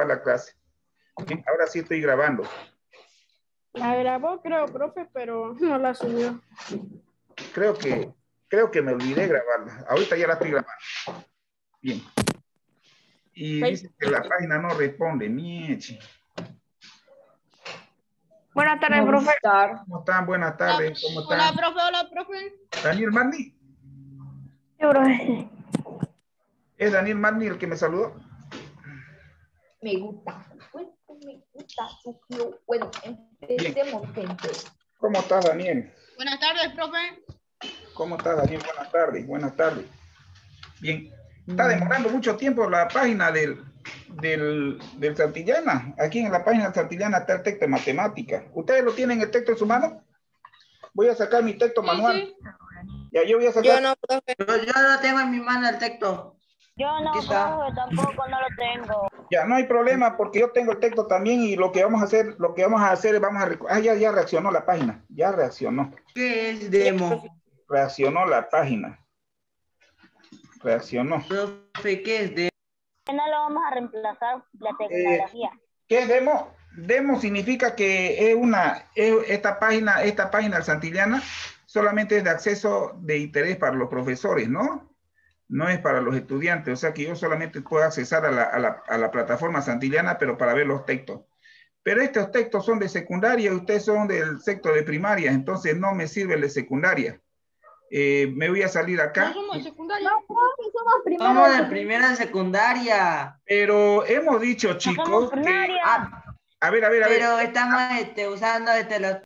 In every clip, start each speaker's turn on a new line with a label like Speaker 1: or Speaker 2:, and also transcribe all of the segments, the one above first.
Speaker 1: grabar la clase. Bien, ahora sí estoy grabando.
Speaker 2: La grabó, creo, profe, pero no la subió.
Speaker 1: Creo que me olvidé grabarla. Ahorita ya la estoy grabando. Bien. Y dice que la página no responde. Miechi.
Speaker 2: Buenas tardes, profe.
Speaker 1: ¿Cómo están? Buenas tardes. ¿Cómo están?
Speaker 3: Hola, profe. Hola, profe.
Speaker 1: Daniel Marni.
Speaker 2: Sí, profe.
Speaker 1: ¿Es Daniel Marni el que me saludó?
Speaker 3: Me gusta. Me gusta su flow. Bueno, empecemos, gente.
Speaker 1: ¿Cómo estás, Daniel?
Speaker 3: Buenas tardes, profe.
Speaker 1: ¿Cómo estás, Daniel? Buenas tardes. Buenas tardes. Bien. Está demorando mucho tiempo la página del Santillana. Aquí en la página del Santillana está el texto de matemática. ¿Ustedes lo tienen el texto en su mano? Voy a sacar mi texto manual.
Speaker 3: Sí.
Speaker 1: Ya, yo voy a sacar.
Speaker 4: Yo no, profe. Yo no tengo en mi mano el texto.
Speaker 5: Yo no, profe, tampoco no lo tengo.
Speaker 1: Ya, no hay problema porque yo tengo el texto también y lo que vamos a hacer es vamos a... Ah, ya reaccionó la página. Ya reaccionó.
Speaker 4: ¿Qué es demo?
Speaker 1: Reaccionó la página. Reaccionó.
Speaker 4: Profe, ¿qué es demo?
Speaker 5: No lo vamos a reemplazar la tecnología.
Speaker 1: ¿Qué es demo? Demo significa que esta página del Santillana solamente es de acceso de interés para los profesores, ¿no? No es para los estudiantes, o sea que yo solamente puedo accesar a la plataforma Santillana, pero para ver los textos. Pero estos textos son de secundaria y ustedes son del sector de primaria, entonces no me sirve el de secundaria. Me voy a salir acá.
Speaker 3: No somos de secundaria.
Speaker 5: No, profe, somos primero.
Speaker 4: Somos de primera en secundaria.
Speaker 1: Pero hemos dicho, chicos, que... A ver.
Speaker 4: Pero estamos usando los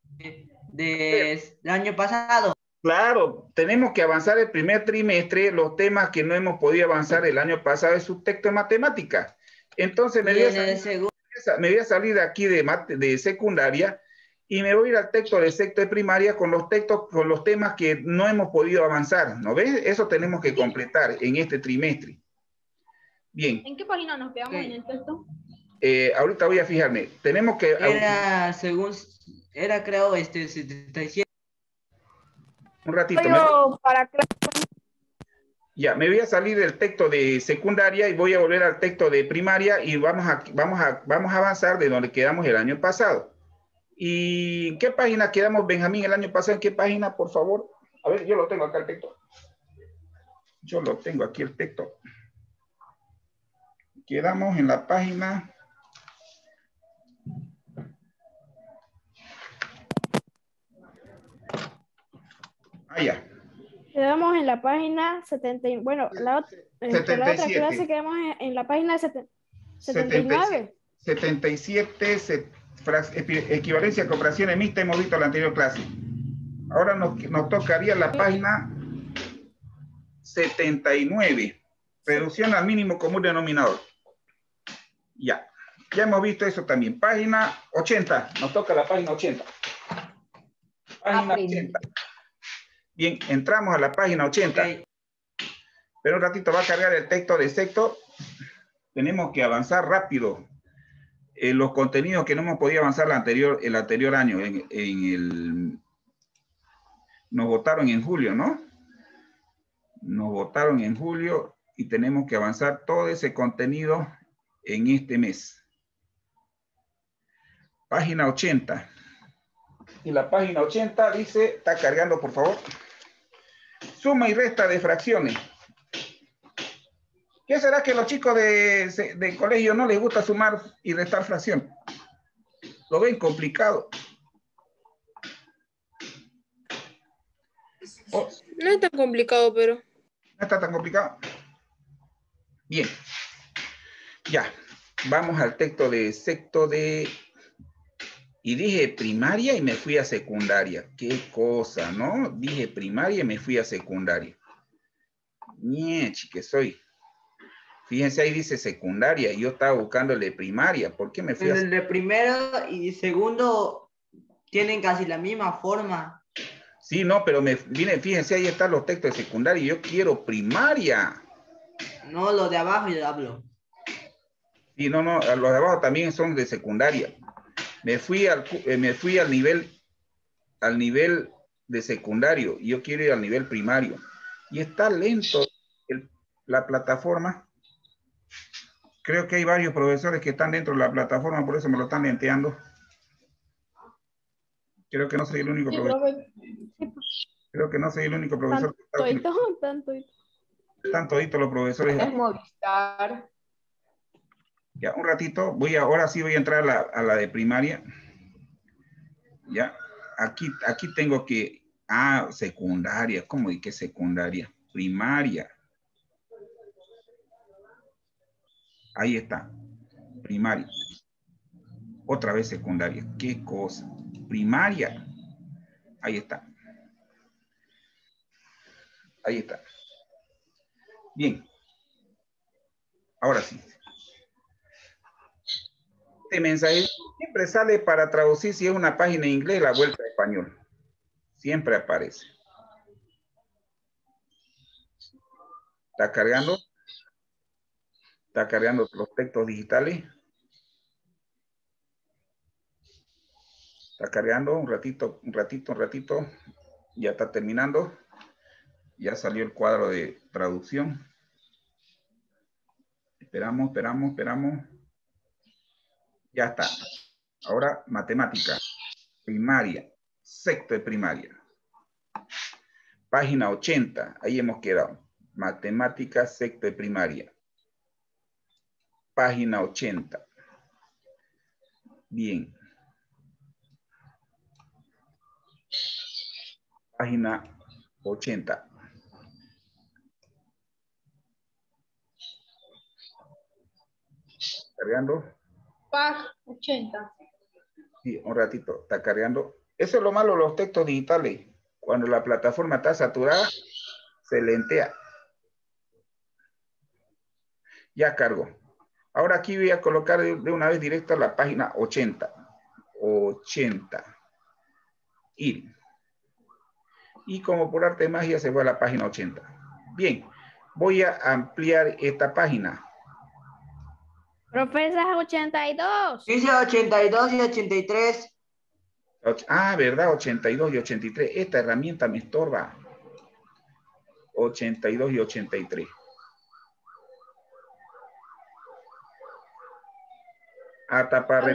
Speaker 4: del año pasado.
Speaker 1: Claro, tenemos que avanzar el primer trimestre, los temas que no hemos podido avanzar el año pasado es su texto de matemáticas. Entonces me voy a salir de aquí de secundaria y me voy a ir al texto de sexto de primaria con los temas que no hemos podido avanzar, ¿no ves? Eso tenemos que completar en este trimestre. Bien.
Speaker 3: ¿En qué página nos quedamos en el texto?
Speaker 1: Ahorita voy a fijarme. Tenemos que...
Speaker 4: Era creo 77.
Speaker 1: Un ratito. Ya, me voy a salir del texto de secundaria y voy a volver al texto de primaria y vamos a avanzar de donde quedamos el año pasado. ¿Y en qué página quedamos, Benjamín, el año pasado? ¿En qué página, por favor? A ver, yo lo tengo acá el texto. Yo lo tengo aquí el texto. Quedamos en la página... ya.
Speaker 2: Quedamos en la página 70. Bueno, la otra clase quedamos en la página 79.
Speaker 1: 77, equivalencia a comparaciones mixtas, hemos visto en la anterior clase. Ahora nos tocaría la página 79. Reducción al mínimo común denominador. Ya hemos visto eso también. Página 80. Nos toca la página 80. Página 80. Bien, entramos a la página 80. Okay. Pero un ratito va a cargar el texto de sexto. Tenemos que avanzar rápido. Los contenidos que no hemos podido avanzar el anterior año. Nos votaron en julio, ¿no? Nos votaron en julio y tenemos que avanzar todo ese contenido en este mes. Página 80. Y la página 80 dice, está cargando, por favor. Suma y resta de fracciones. ¿Qué será que los chicos de colegio no les gusta sumar y restar fracción? Lo ven complicado.
Speaker 6: No es tan complicado, pero...
Speaker 1: No está tan complicado. Bien. Ya. Vamos al texto de sexto de... Y dije primaria y me fui a secundaria. Qué cosa, ¿no? Dije primaria y me fui a secundaria. Niechi, que soy. Fíjense, ahí dice secundaria y yo estaba buscando el de primaria. ¿Por qué me fui a
Speaker 4: el de primero y segundo tienen casi la misma forma.
Speaker 1: Sí, no, pero miren, fíjense, ahí están los textos de secundaria y yo quiero primaria.
Speaker 4: No, los de abajo yo hablo.
Speaker 1: Sí, no, los de abajo también son de secundaria. Me fui al nivel de secundario y yo quiero ir al nivel primario. Y está lento la plataforma. Creo que hay varios profesores que están dentro de la plataforma, por eso me lo están lenteando. Creo que no soy el único
Speaker 3: Sí,
Speaker 1: profesor.
Speaker 3: profe.
Speaker 1: Creo que no soy el único profesor que está utilizando. Están toditos los profesores.
Speaker 3: Es Movistar.
Speaker 1: Ya, un ratito, ahora sí voy a entrar a la de primaria. Ya, aquí tengo que, secundaria, ¿cómo y qué secundaria? Primaria. Ahí está, primaria. Otra vez secundaria, qué cosa. Primaria, ahí está. Ahí está. Bien, ahora sí. Este mensaje siempre sale para traducir si es una página en inglés, la vuelta a español. Siempre aparece. ¿Está cargando? ¿Está cargando los textos digitales? ¿Está cargando? Un ratito. Ya está terminando. Ya salió el cuadro de traducción. Esperamos. Ya está. Ahora, matemática. Primaria. Sexto de primaria. Página 80. Ahí hemos quedado. Matemática, sexto de primaria. Página 80. Bien. Página 80. ¿Cargando?
Speaker 3: Página 80.
Speaker 1: Sí, un ratito. Está cargando. Eso es lo malo de los textos digitales. Cuando la plataforma está saturada, se lentea. Ya cargo. Ahora aquí voy a colocar de una vez directo a la página 80. 80. Y como por arte de magia se fue a la página 80. Bien, voy a ampliar esta página.
Speaker 2: Profesor, 82.
Speaker 4: Dice 82 y 83.
Speaker 1: ¿Verdad? 82 y 83. Esta herramienta me estorba. 82 y 83. A tapar.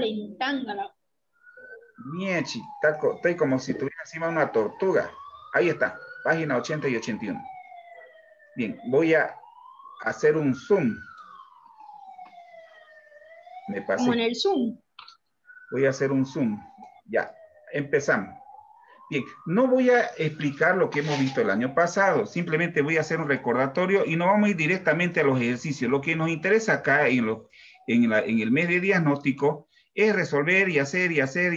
Speaker 1: Miechi, estoy como si tuviera encima una tortuga. Ahí está, página 80 y 81. Bien, voy a hacer un zoom. Me pasé.
Speaker 3: Como en el Zoom.
Speaker 1: Voy a hacer un zoom. Ya, empezamos. Bien, no voy a explicar lo que hemos visto el año pasado. Simplemente voy a hacer un recordatorio y no vamos a ir directamente a los ejercicios. Lo que nos interesa acá en el mes de diagnóstico es resolver y hacer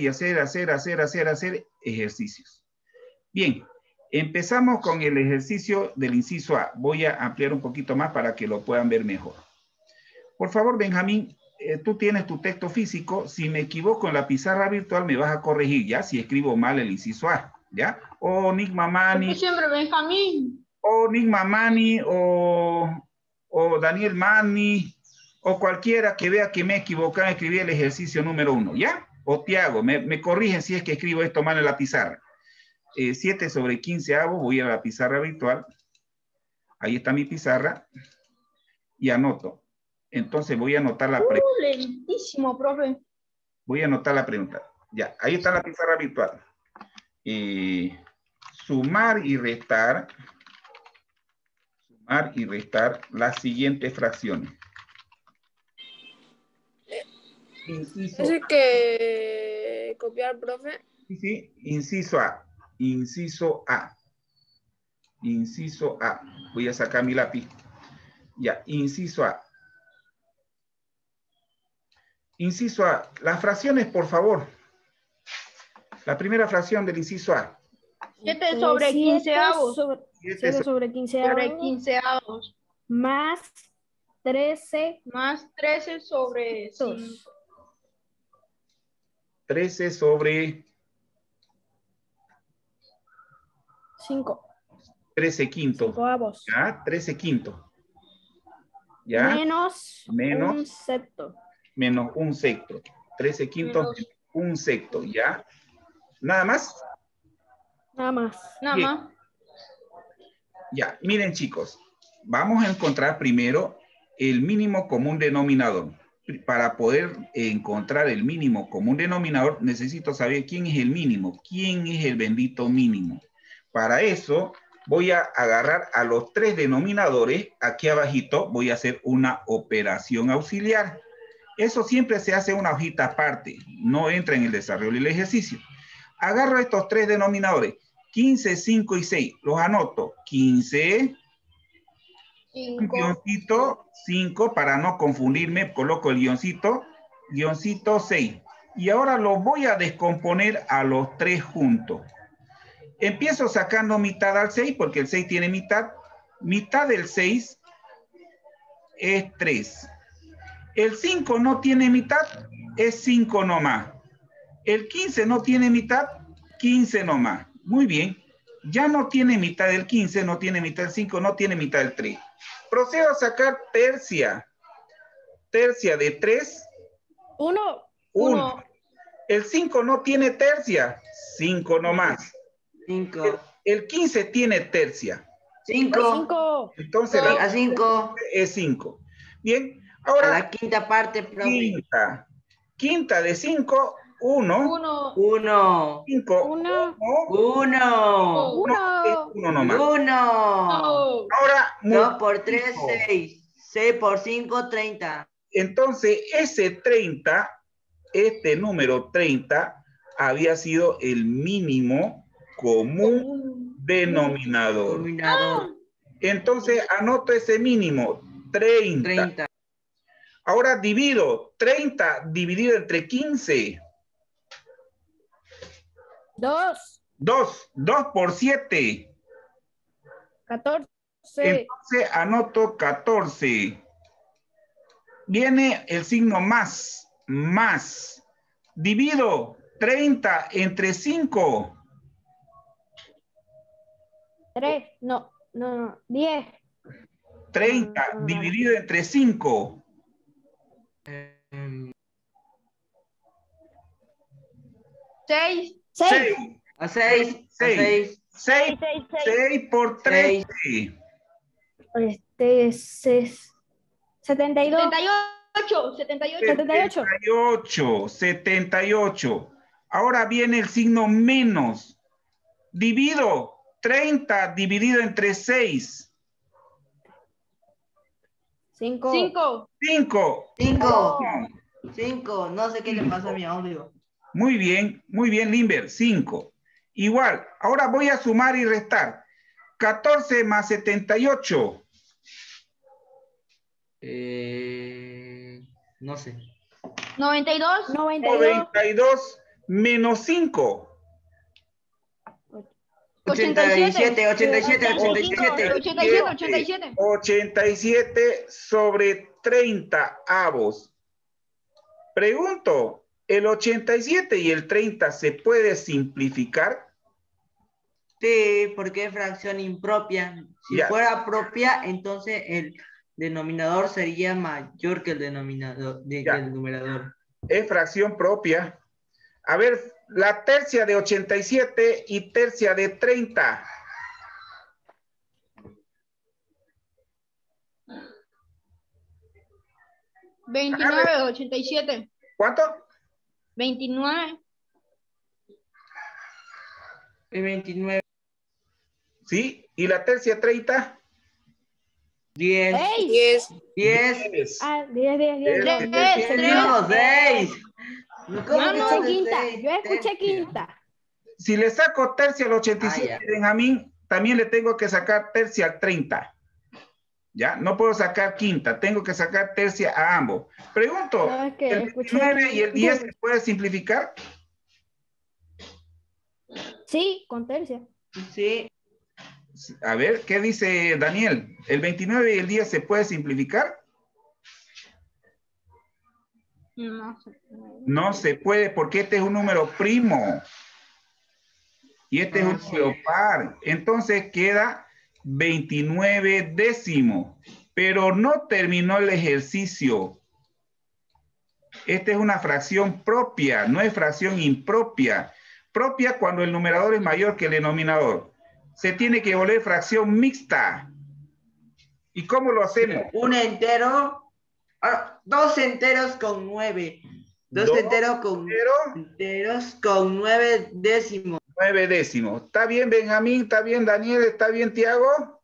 Speaker 1: ejercicios. Bien, empezamos con el ejercicio del inciso A. Voy a ampliar un poquito más para que lo puedan ver mejor. Por favor, Benjamín, tú tienes tu texto físico. Si me equivoco en la pizarra virtual, me vas a corregir, ¿ya? Si escribo mal el inciso A, ¿ya? O Nick Mamani.
Speaker 3: Siempre Benjamín.
Speaker 1: O Nick Mamani, o Daniel Mani, o cualquiera que vea que me he equivocado en escribir el ejercicio número 1, ¿ya? O Tiago, me corrigen si es que escribo esto mal en la pizarra. 7 sobre 15, voy a la pizarra virtual. Ahí está mi pizarra. Y anoto. Entonces voy a anotar la pregunta.
Speaker 3: Lentísimo, profe.
Speaker 1: Voy a anotar la pregunta. Ya, ahí está la pizarra virtual. Sumar y restar las siguientes fracciones. Inciso.
Speaker 6: ¿Ese que copiar, profe?
Speaker 1: Sí, inciso A. Inciso A. Inciso A. Voy a sacar mi lápiz. Ya, inciso A. Inciso A. Las fracciones, por favor. La primera fracción del inciso A.
Speaker 3: 7 sobre 15 avos.
Speaker 2: 7 sobre 15
Speaker 3: Sobre 15 avos.
Speaker 2: Más 13.
Speaker 3: Más 13 sobre 5.
Speaker 1: 13 sobre
Speaker 2: 5.
Speaker 1: 13 quintos.
Speaker 2: 5 avos.
Speaker 1: ¿Ya? 13 quintos. ¿Ya?
Speaker 2: Menos un sexto.
Speaker 1: Menos un sexto. 13 quintos, menos un sexto. ¿Ya? ¿Nada más?
Speaker 2: Nada más.
Speaker 3: Nada más.
Speaker 1: Ya, miren chicos. Vamos a encontrar primero el mínimo común denominador. Para poder encontrar el mínimo común denominador, necesito saber quién es el mínimo, quién es el bendito mínimo. Para eso, voy a agarrar a los tres denominadores. Aquí abajito voy a hacer una operación auxiliar. Eso siempre se hace una hojita aparte, no entra en el desarrollo del ejercicio. Agarro estos tres denominadores, 15, 5 y 6. Los anoto. 15, guioncito 5, para no confundirme, coloco el guioncito, guioncito 6. Y ahora los voy a descomponer a los tres juntos. Empiezo sacando mitad al 6, porque el 6 tiene mitad. Mitad del 6 es 3. El 5 no tiene mitad, es 5 nomás. El 15 no tiene mitad, 15 nomás. Muy bien. Ya no tiene mitad del 15, no tiene mitad del 5, no tiene mitad del 3. Procedo a sacar tercia. Tercia de 3.
Speaker 3: 1.
Speaker 1: El 5 no tiene tercia, 5 nomás.
Speaker 4: 5.
Speaker 1: El 15 tiene tercia.
Speaker 4: 5.
Speaker 1: Entonces
Speaker 4: A 5.
Speaker 1: es 5. Bien,
Speaker 4: A
Speaker 1: ahora
Speaker 4: la quinta parte, profe.
Speaker 1: quinta de 5, 1.
Speaker 4: 1.
Speaker 1: 5,
Speaker 2: 1.
Speaker 4: 1.
Speaker 1: 1 nomás.
Speaker 4: 1.
Speaker 1: Ahora,
Speaker 4: 2 por 3, 6. 6 por 5, 30.
Speaker 1: Entonces, ese 30, este número 30, había sido el mínimo común denominador. Entonces, anoto ese mínimo, 30. Ahora divido 30 dividido entre 15.
Speaker 2: 2.
Speaker 1: 2 por 7.
Speaker 2: 14.
Speaker 1: Entonces anoto 14. Viene el signo más. Divido 30 entre 5.
Speaker 2: 3. No. 10.
Speaker 1: 30 dividido entre 5.
Speaker 3: 6.
Speaker 1: 6.
Speaker 4: A 6. 6.
Speaker 1: 6 por 13.
Speaker 2: Este es 72.
Speaker 1: 78. Ahora viene el signo menos. Divido 30 dividido entre 6.
Speaker 2: 5.
Speaker 4: 5. No sé qué le pasa a mi audio.
Speaker 1: Muy bien, Limber. 5. Igual, ahora voy a sumar y restar. 14 más 78.
Speaker 4: No sé.
Speaker 3: 92.
Speaker 1: 92 menos 5.
Speaker 4: 87.
Speaker 1: 87 sobre 30 avos. Pregunto, ¿el 87 y el 30 se puede simplificar?
Speaker 4: Sí, porque es fracción impropia. Si fuera propia, entonces el denominador sería mayor que el denominador, que el numerador.
Speaker 1: Es fracción propia. A ver, la tercia de 87 y tercia de 30.
Speaker 3: ¿29 de 87?
Speaker 1: ¿Cuánto?
Speaker 3: 29.
Speaker 4: 29.
Speaker 1: ¿Sí? ¿Y la tercia 30?
Speaker 4: 10.
Speaker 6: 10.
Speaker 4: 10.
Speaker 2: Ah, 10.
Speaker 4: 6.
Speaker 2: Yo escuché quinta.
Speaker 1: Si le saco tercia al 87, Benjamín, también le tengo que sacar tercia al 30. ¿Ya? No puedo sacar quinta, tengo que sacar tercia a ambos. Pregunto,
Speaker 2: No, es que
Speaker 1: ¿el 29 y el 10 se puede simplificar?
Speaker 2: Sí, con tercia.
Speaker 4: Sí.
Speaker 1: A ver, ¿qué dice Daniel? ¿El 29 y el 10 se puede simplificar? No se puede porque este es un número primo. Y este es un número par. Entonces queda 29 décimos. Pero no terminó el ejercicio. Esta es una fracción propia, no es fracción impropia. Propia cuando el numerador es mayor que el denominador. Se tiene que volver fracción mixta. ¿Y cómo lo hacemos?
Speaker 4: Un entero. 2 enteros con 9. 2 enteros con 9 décimos.
Speaker 1: 9 décimos. ¿Está bien, Benjamín? ¿Está bien, Daniel? ¿Está bien, Tiago?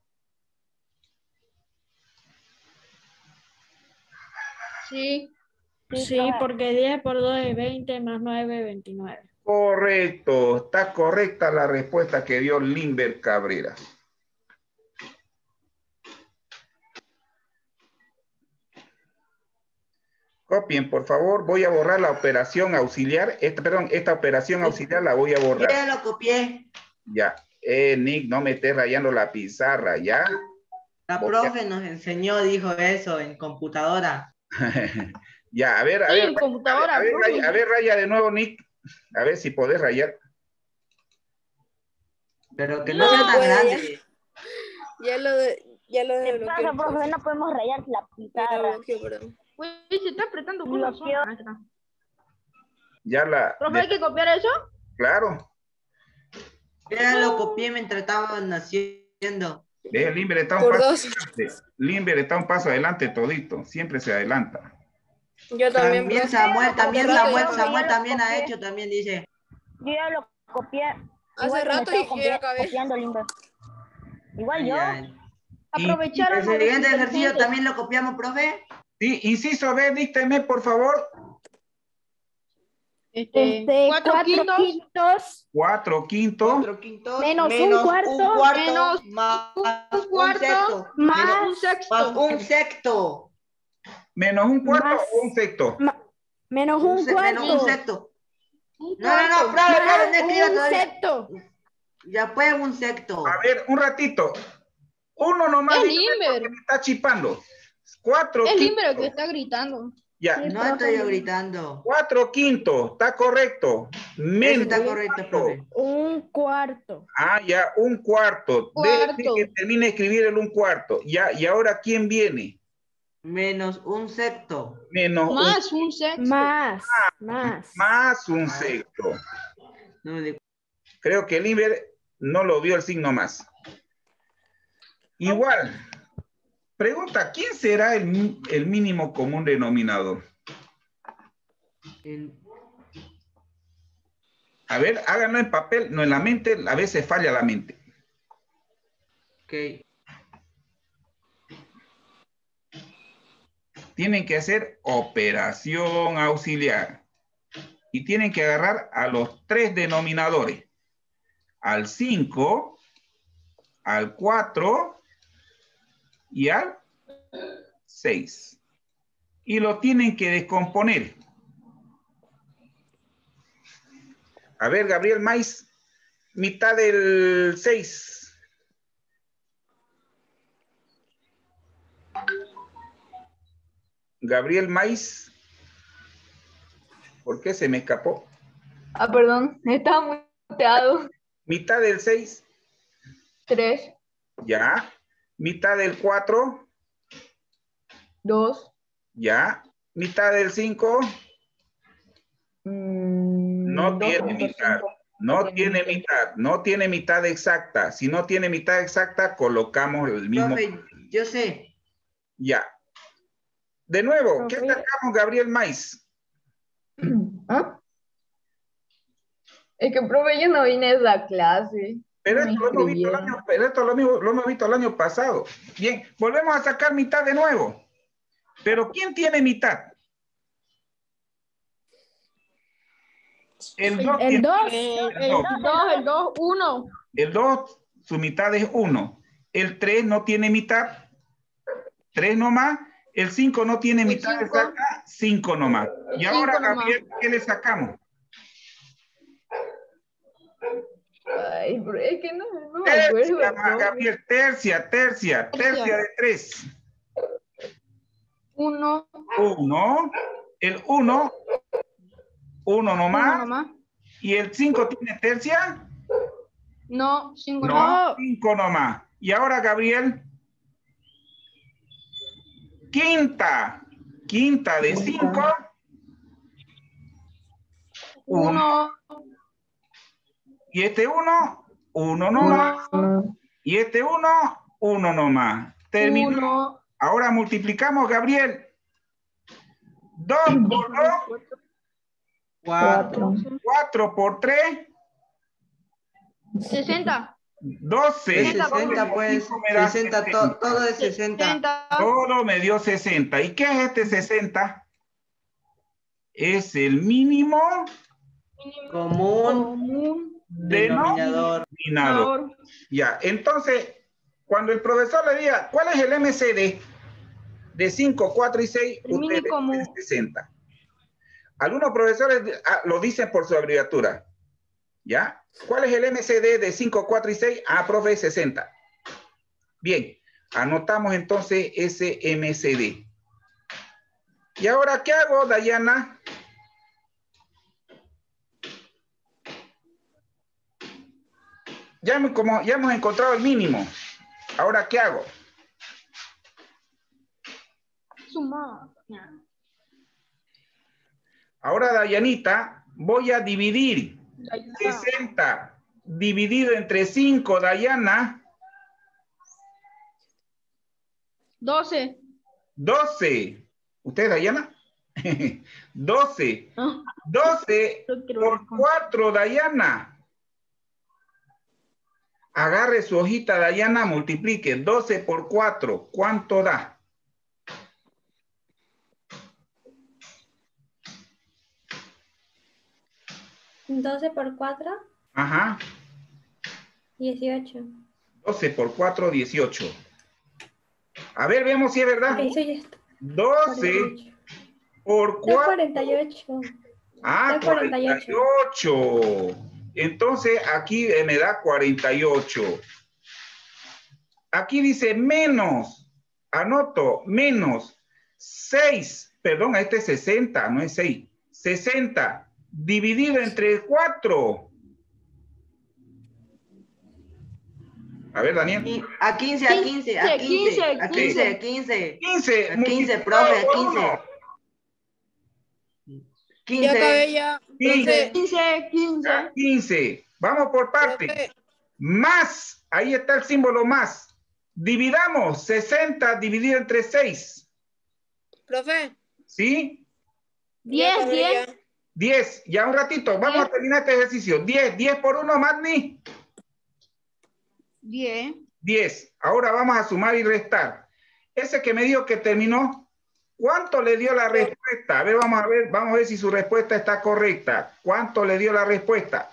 Speaker 3: Sí.
Speaker 2: Sí, porque 10 por 2 es 20, más 9, 29.
Speaker 1: Correcto. Está correcta la respuesta que dio Limber Cabrera. Copien, por favor. Voy a borrar la operación auxiliar. Esta operación auxiliar la voy a borrar.
Speaker 4: Ya lo copié.
Speaker 1: Ya. Nick, no me estés rayando la pizarra, ¿ya?
Speaker 4: La profe nos enseñó, dijo eso, en computadora.
Speaker 1: Ya, a ver,
Speaker 3: en computadora.
Speaker 1: A ver, raya de nuevo, Nick. A ver si podés rayar.
Speaker 4: Pero que no sea tan grande.
Speaker 6: Ya lo desbloqueé.
Speaker 5: Profe, no podemos rayar la pizarra.
Speaker 3: Uy, se está apretando con la zona.
Speaker 1: Ya la...
Speaker 3: ¿Profe, hay que copiar eso?
Speaker 1: Claro.
Speaker 4: Ya lo copié mientras estaban haciendo.
Speaker 1: Limber está un paso adelante. Limber está un paso adelante todito. Siempre se adelanta.
Speaker 6: Yo también.
Speaker 4: Samuel también ha hecho, también dice.
Speaker 5: Yo ya lo copié.
Speaker 6: Hace rato y ya acabé.
Speaker 5: Copiando, Limber. Igual yo.
Speaker 3: Aprovecharon.
Speaker 4: El siguiente ejercicio también lo copiamos, profe.
Speaker 1: Sí, inciso B, dícteme, por favor.
Speaker 3: 4 quintos.
Speaker 1: 4 quintos.
Speaker 4: 4 quintos.
Speaker 2: Menos un cuarto.
Speaker 4: Menos
Speaker 3: más
Speaker 4: un cuarto.
Speaker 3: Más un sexto.
Speaker 4: Más un sexto.
Speaker 1: Menos un cuarto o un sexto.
Speaker 2: Menos un cuarto.
Speaker 4: Menos un sexto. No,
Speaker 2: no escriba todavía. Sexto.
Speaker 4: Ya fue un sexto.
Speaker 1: A ver, un ratito. Uno nomás.
Speaker 3: Es Limber.
Speaker 1: Que me está chipando. 4
Speaker 3: Es
Speaker 1: quintos.
Speaker 3: Limber que está gritando.
Speaker 1: Ya.
Speaker 4: No estoy yo gritando.
Speaker 1: 4 quintos. Está correcto.
Speaker 4: Eso está correcto, profe.
Speaker 2: Un cuarto.
Speaker 1: Ah, ya, un cuarto. Desde que termine de escribir el un cuarto. Ya, y ahora, ¿quién viene?
Speaker 4: Menos un sexto.
Speaker 1: Menos
Speaker 3: más un sexto.
Speaker 2: Más
Speaker 1: un sexto. Creo que el Limber no lo vio el signo más. Igual. Pregunta, ¿quién será el mínimo común denominador? A ver, háganlo en papel, no en la mente, a veces falla la mente.
Speaker 4: Ok.
Speaker 1: Tienen que hacer operación auxiliar. Y tienen que agarrar a los 3 denominadores. Al 5, al 4 y al 6. Y lo tienen que descomponer. A ver, Gabriel Maiz, mitad del 6. Gabriel Maiz. ¿Por qué se me escapó?
Speaker 7: Ah, perdón, estaba muteado.
Speaker 1: Mitad del 6.
Speaker 7: 3.
Speaker 1: Ya. Mitad del 4.
Speaker 7: 2.
Speaker 1: Ya. Mitad del 5. No tiene mitad. No tiene mitad. No tiene mitad exacta. Si no tiene mitad exacta, colocamos el mismo.
Speaker 4: Profe, yo sé.
Speaker 1: Ya. De nuevo, ¿qué sacamos, Gabriel Maiz?
Speaker 7: ¿Ah? Es que, profe, yo no vine a esa clase.
Speaker 1: Pero esto lo hemos visto el año pasado. Bien, volvemos a sacar mitad de nuevo. Pero ¿quién tiene mitad? El 2.
Speaker 3: El 2, 1.
Speaker 1: El 2, su mitad es 1. El 3 no tiene mitad. 3 nomás. El 5 no tiene mitad exacta. 5 nomás. Y ahora, Gabriel, ¿qué le sacamos?
Speaker 7: Ay, pero es que no me acuerdo.
Speaker 1: Gabriel, tercia de 3.
Speaker 3: 1.
Speaker 1: 1. El 1 nomás. ¿Y el 5 tiene tercia?
Speaker 3: No, 5
Speaker 1: no. 5 nomás. Y ahora, Gabriel. Quinta de 5. 1. Y este 1 nomás. Y este 1 nomás. Terminó.
Speaker 3: 1.
Speaker 1: Ahora multiplicamos, Gabriel. 2 por 2.
Speaker 4: 4.
Speaker 1: 4 por 3.
Speaker 3: 60.
Speaker 1: 12.
Speaker 4: 60, pues. 60, todo es 60.
Speaker 1: Todo me dio 60. ¿Y qué es este 60? Es el mínimo
Speaker 4: Común denominador.
Speaker 1: Ya, entonces, cuando el profesor le diga, ¿cuál es el MCD? De 5, 4 y 6, usted dice 60. Algunos profesores lo dicen por su abreviatura. ¿Ya? ¿Cuál es el MCD de 5, 4 y 6? Ah, profe, 60. Bien, anotamos entonces ese MCD. ¿Y ahora qué hago, Dayana? Ya hemos encontrado el mínimo. ¿Ahora qué hago?
Speaker 3: Sumar.
Speaker 1: Ahora, Dayanita, voy a dividir 60 dividido entre 5, Dayana.
Speaker 3: 12.
Speaker 1: 12. ¿Usted, Dayana? 12. 12 por 4, Dayana. Agarre su hojita, Dayana, multiplique 12 por 4. ¿Cuánto da?
Speaker 2: ¿12 por 4?
Speaker 1: Ajá.
Speaker 2: 18.
Speaker 1: 12 por 4, 18. A ver, veamos si es verdad.
Speaker 2: Eso ya está.
Speaker 1: 12
Speaker 2: 48.
Speaker 1: por 4.
Speaker 2: 48.
Speaker 1: Ah, 48. Entonces, aquí me da 48. Aquí dice menos. Anoto, menos 6. Perdón, este es 60, no es 6. 60 dividido entre 4. A ver, Daniel.
Speaker 4: A 15, a 15, a 15, a 15, a 15.
Speaker 1: 15.
Speaker 4: A 15, profe, a 15. 15.
Speaker 6: Ya acabé ya.
Speaker 1: 15.
Speaker 3: 15.
Speaker 1: 15. Vamos por parte.
Speaker 6: Profe.
Speaker 1: Más. Ahí está el símbolo más. Dividamos 60 dividido entre 6.
Speaker 6: Profe.
Speaker 1: ¿Sí?
Speaker 3: 10, 10.
Speaker 1: 10. Ya un ratito. Vamos a terminar este ejercicio. 10. 10 por 1, Magni.
Speaker 3: 10.
Speaker 1: 10. Ahora vamos a sumar y restar. Ese que me dijo que terminó, ¿cuánto le dio la respuesta? A ver, vamos a ver si su respuesta está correcta. ¿Cuánto le dio la respuesta?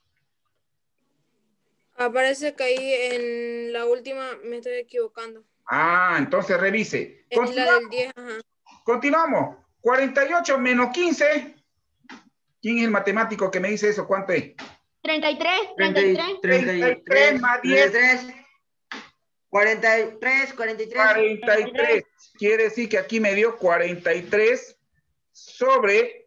Speaker 6: Aparece que ahí en la última me estoy equivocando.
Speaker 1: Ah, entonces revise.
Speaker 6: En la del 10, ajá.
Speaker 1: Continuamos. 48 menos 15. ¿Quién es el matemático que me dice eso? ¿Cuánto es?
Speaker 3: 33.
Speaker 1: 33 más 10.
Speaker 4: 43.
Speaker 1: 43. Quiere decir que aquí me dio 43 sobre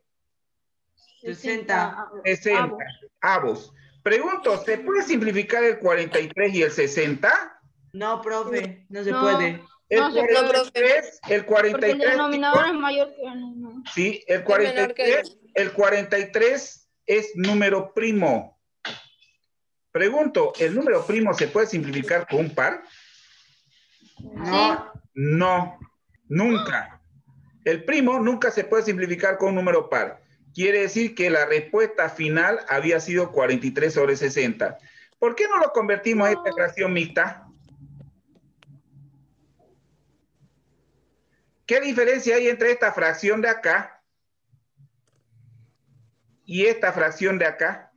Speaker 4: 60.
Speaker 1: 60 avos. Pregunto, ¿se puede simplificar el 43 y el 60?
Speaker 4: No, profe, no se puede.
Speaker 1: El
Speaker 3: No,
Speaker 1: 43, el 43.
Speaker 3: Porque el denominador es mayor que el número.
Speaker 1: Sí, el 43 es número primo. Pregunto, ¿el número primo se puede simplificar con un par?
Speaker 4: No.
Speaker 1: No, nunca. El primo nunca se puede simplificar con un número par. Quiere decir que la respuesta final había sido 43 sobre 60. ¿Por qué no lo convertimos a esta fracción mixta? ¿Qué diferencia hay entre esta fracción de acá y esta fracción de acá?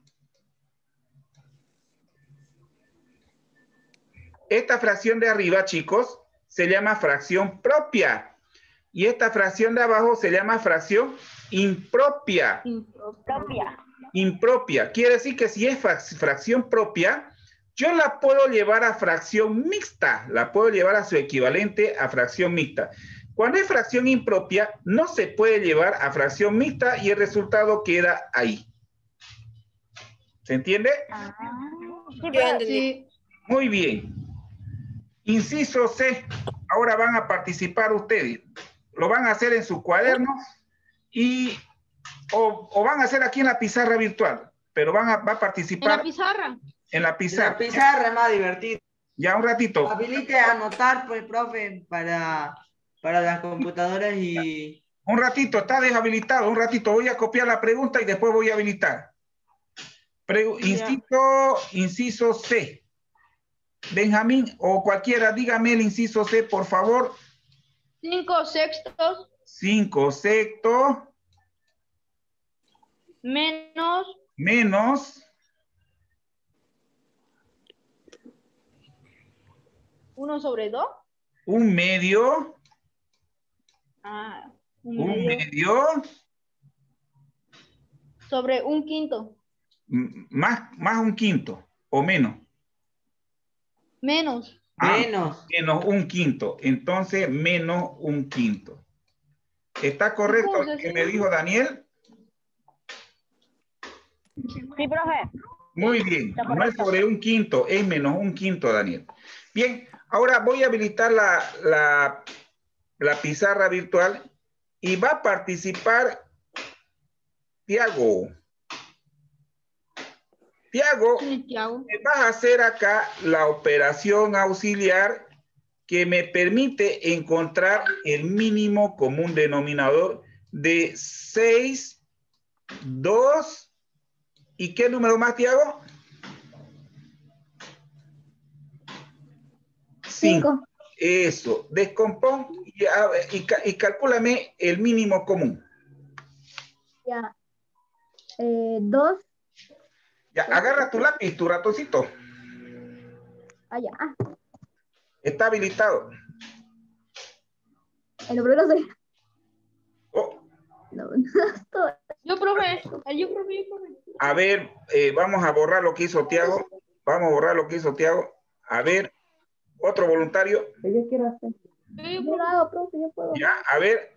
Speaker 1: Esta fracción de arriba, chicos, se llama fracción propia. Y esta fracción de abajo se llama fracción impropia. Impropia. Quiere decir que si es fracción propia, yo la puedo llevar a fracción mixta. La puedo llevar a su equivalente a fracción mixta. Cuando es fracción impropia, no se puede llevar a fracción mixta y el resultado queda ahí. ¿Se entiende?
Speaker 3: Sí.
Speaker 1: Muy bien. Inciso C. Ahora van a participar ustedes. Lo van a hacer en sus cuadernos y o van a hacer aquí en la pizarra virtual, pero va a participar.
Speaker 3: ¿En la pizarra?
Speaker 1: En la pizarra.
Speaker 4: En la pizarra es más divertido.
Speaker 1: Ya, un ratito.
Speaker 4: Habilite a anotar, pues, profe, para las computadoras y...
Speaker 1: Un ratito, está deshabilitado. Un ratito, voy a copiar la pregunta y después voy a habilitar. Inciso C. Benjamín o cualquiera, dígame el inciso C, por favor.
Speaker 3: 5/6
Speaker 1: 5/6
Speaker 3: menos ¿1/2?
Speaker 1: 1/2.
Speaker 3: Ah,
Speaker 1: Un medio.
Speaker 3: sobre 1/5.
Speaker 1: Más 1/5 o menos.
Speaker 3: Menos.
Speaker 4: Menos.
Speaker 1: Menos 1/5. Entonces, menos 1/5. ¿Está correcto lo que me dijo Daniel?
Speaker 5: Sí, profe.
Speaker 1: Muy bien. No es sobre 1/5, es menos 1/5, Daniel. Bien, ahora voy a habilitar la pizarra virtual y va a participar Tiago. Tiago, me vas a hacer acá la operación auxiliar que me permite encontrar el mínimo común denominador de 6, 2, ¿y qué número más, Tiago? 5. Eso, descompón y calcúlame el mínimo común.
Speaker 2: Ya. 2.
Speaker 1: Ya, agarra tu lápiz, tu ratoncito.
Speaker 2: Allá.
Speaker 1: Está habilitado.
Speaker 2: El número 3.
Speaker 1: Oh.
Speaker 2: No.
Speaker 3: Yo, profe.
Speaker 1: A ver, vamos a borrar lo que hizo Tiago. Vamos a borrar lo que hizo Tiago. A ver, otro voluntario.
Speaker 2: Yo quiero hacer. Yo lo hago, profe, yo puedo.
Speaker 1: Ya, a ver.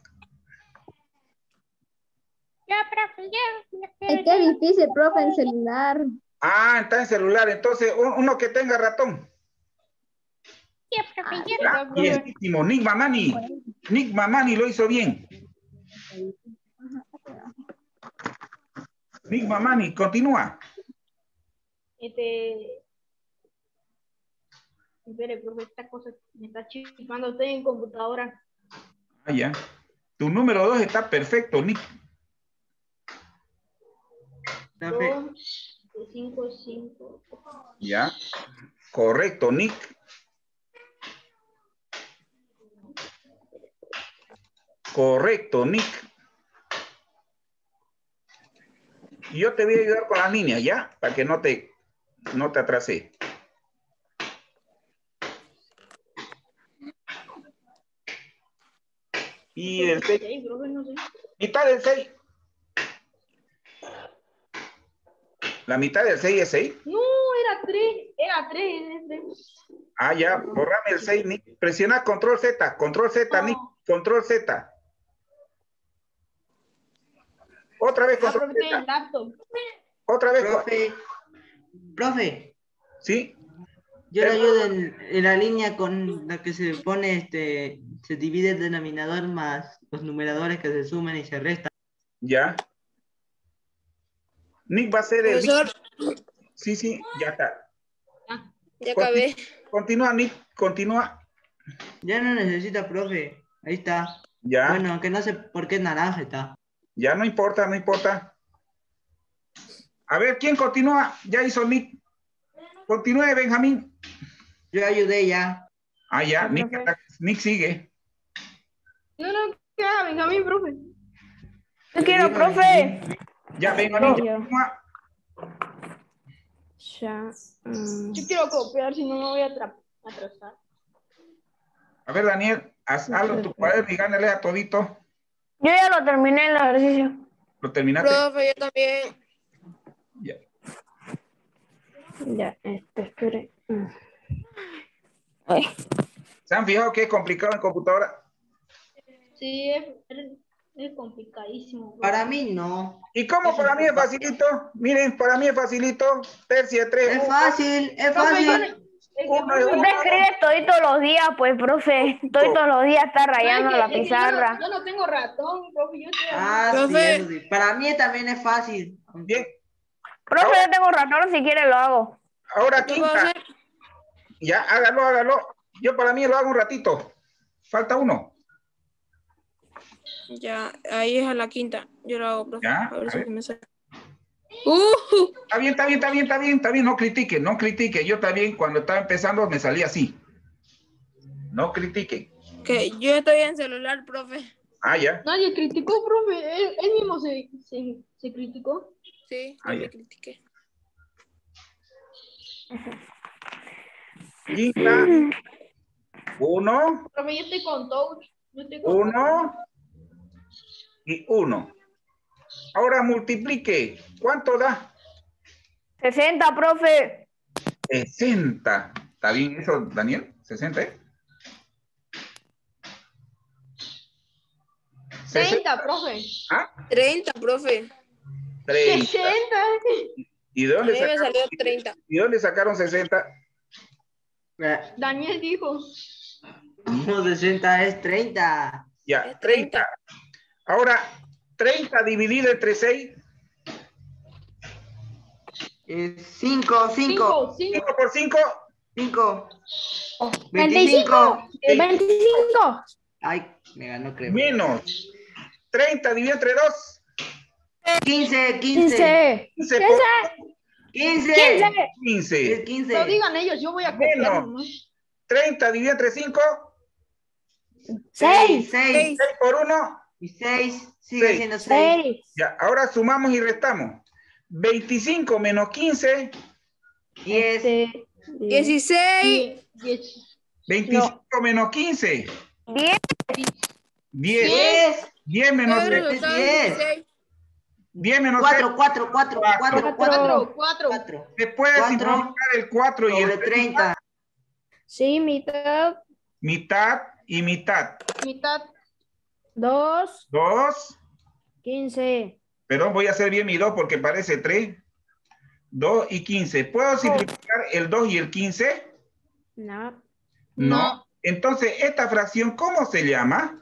Speaker 3: Ya, profe, ya.
Speaker 2: Es que es difícil, profe, en celular.
Speaker 1: Ah, está en celular. Entonces, uno que tenga ratón.
Speaker 3: Ya, profe,
Speaker 1: Ah, bienísimo. Nick Mamani. Nick Mamani lo hizo bien. Nick Mamani, continúa.
Speaker 3: Espere, profe, esta cosa me está chipando. Estoy en computadora.
Speaker 1: Ah, ya. Tu número 2 está perfecto, Nick.
Speaker 3: 2, 5, 5.
Speaker 1: Ya. Correcto, Nick. Correcto, Nick. Y yo te voy a ayudar con las líneas, ¿ya? Para que no te atrase. Y el 6. Mitad del 6. ¿La mitad del 6 es 6?
Speaker 3: No, era 3. Era 3.
Speaker 1: Ah, ya. Borrame el 6, Nick. Presiona control Z. Control Z, Nick. Control Z. Otra vez control Z. Otra vez.
Speaker 4: Profe.
Speaker 1: ¿Sí?
Speaker 4: Yo le ayudo en la línea con la que se pone, se divide el denominador más los numeradores que se suman y se restan.
Speaker 1: Ya. Nick va a ser el...
Speaker 6: Profesor.
Speaker 1: Sí, ya está.
Speaker 6: Ya acabé.
Speaker 1: Continúa, Nick, continúa.
Speaker 4: Ya no necesita, profe. Ahí está.
Speaker 1: Ya.
Speaker 4: Bueno, aunque no sé por qué naranja está.
Speaker 1: Ya, no importa, no importa. A ver, ¿quién continúa? Ya hizo Nick. Continúe, Benjamín.
Speaker 4: Yo ayudé ya.
Speaker 1: Ah, ya, Nick sigue.
Speaker 3: No, ¿qué haga, Benjamín, profe?
Speaker 5: Yo quiero, profe.
Speaker 1: Ya, Benjamín, continúa.
Speaker 2: Ya.
Speaker 3: Yo quiero copiar, si no me voy a atrasar.
Speaker 1: A ver, Daniel, hazlo tu cuaderno y gánale a todito.
Speaker 5: Yo ya lo terminé el ejercicio.
Speaker 1: ¿Lo terminaste?
Speaker 6: Profe, yo también.
Speaker 1: Ya.
Speaker 2: Ya, espere.
Speaker 5: Ay.
Speaker 1: ¿Se han fijado que es complicado en computadora?
Speaker 3: Sí, es complicadísimo.
Speaker 4: Para mí no.
Speaker 1: ¿Y cómo para mí es facilito? Miren, para mí es facilito. Tercia 3.
Speaker 4: Es fácil, es fácil.
Speaker 5: Usted escribe todos los días, pues, profe. Todos los días está rayando la pizarra.
Speaker 3: Yo no tengo ratón, profe.
Speaker 4: Sí, eso sí. Para mí también es fácil.
Speaker 1: Bien.
Speaker 5: Profe, yo tengo ratón, si quiere lo hago.
Speaker 1: Ahora,
Speaker 6: ¿Qué puedo hacer?
Speaker 1: Ya, hágalo. Yo para mí lo hago un ratito. Falta uno.
Speaker 6: Ya, ahí es a la quinta. Yo lo hago, profe.
Speaker 1: Ya,
Speaker 6: A ver
Speaker 1: a
Speaker 6: si
Speaker 1: ver.
Speaker 6: me sale.
Speaker 1: Está bien. No critique. Yo también cuando estaba empezando me salía así. No critique.
Speaker 6: Que yo estoy en celular, profe.
Speaker 1: Ah, ya.
Speaker 3: Nadie criticó, profe. Él mismo se criticó.
Speaker 6: Sí,
Speaker 1: Ah,
Speaker 6: yo
Speaker 1: ya.
Speaker 6: me critiqué.
Speaker 1: Quinta. 1,
Speaker 3: Profe, yo estoy con touch.
Speaker 1: 1 y 1. Ahora multiplique. ¿Cuánto da?
Speaker 5: 60, profe.
Speaker 1: 60. ¿Está bien eso, Daniel? 60, ¿eh?
Speaker 3: 30, profe.
Speaker 1: ¿Ah?
Speaker 6: 30, profe.
Speaker 1: 30.
Speaker 3: 60.
Speaker 1: ¿Y de
Speaker 6: A
Speaker 1: dónde
Speaker 6: mí me
Speaker 1: sacaron?
Speaker 6: salió 30.
Speaker 1: ¿Y dónde sacaron 60?
Speaker 3: Daniel dijo.
Speaker 4: No, 60 es 30.
Speaker 1: Ya,
Speaker 6: Es
Speaker 1: 30. Ahora, 30 dividido entre 6.
Speaker 4: 5.
Speaker 3: 5.
Speaker 1: 5 por 5.
Speaker 4: 5.
Speaker 2: 25. 25.
Speaker 4: Ay, me ganó, creo.
Speaker 1: Menos 30 dividido entre 2.
Speaker 4: 15.
Speaker 2: 15.
Speaker 1: 15 por
Speaker 4: 15.
Speaker 1: 15.
Speaker 4: Es 15.
Speaker 3: No digan ellos, yo voy a copiar
Speaker 1: Menos
Speaker 3: nomás.
Speaker 1: 30 dividido entre 5.
Speaker 2: 6.
Speaker 4: 6.
Speaker 1: 6 por 1.
Speaker 4: Y 6 sigue
Speaker 1: Seis.
Speaker 4: siendo 6.
Speaker 1: Ya, ahora sumamos y restamos. 25 menos 15.
Speaker 4: 10.
Speaker 6: 16.
Speaker 1: 25 menos 15.
Speaker 5: 10.
Speaker 1: 10.
Speaker 4: 10.
Speaker 1: 10 menos
Speaker 6: Todo el
Speaker 1: 6.
Speaker 6: resultado es 16.
Speaker 1: 10 menos 6.
Speaker 4: 4.
Speaker 3: 4.
Speaker 1: Se puede
Speaker 4: 4
Speaker 1: simplificar el 4 y
Speaker 4: sobre
Speaker 1: el
Speaker 4: 30.
Speaker 2: Sí, mitad.
Speaker 1: Mitad y mitad.
Speaker 3: Mitad.
Speaker 2: 2.
Speaker 1: 2.
Speaker 2: 15.
Speaker 1: Pero voy a hacer bien mi 2 porque parece 3. 2 y 15. ¿Puedo simplificar el 2 y el 15?
Speaker 2: No.
Speaker 1: No. Entonces, ¿esta fracción cómo se llama?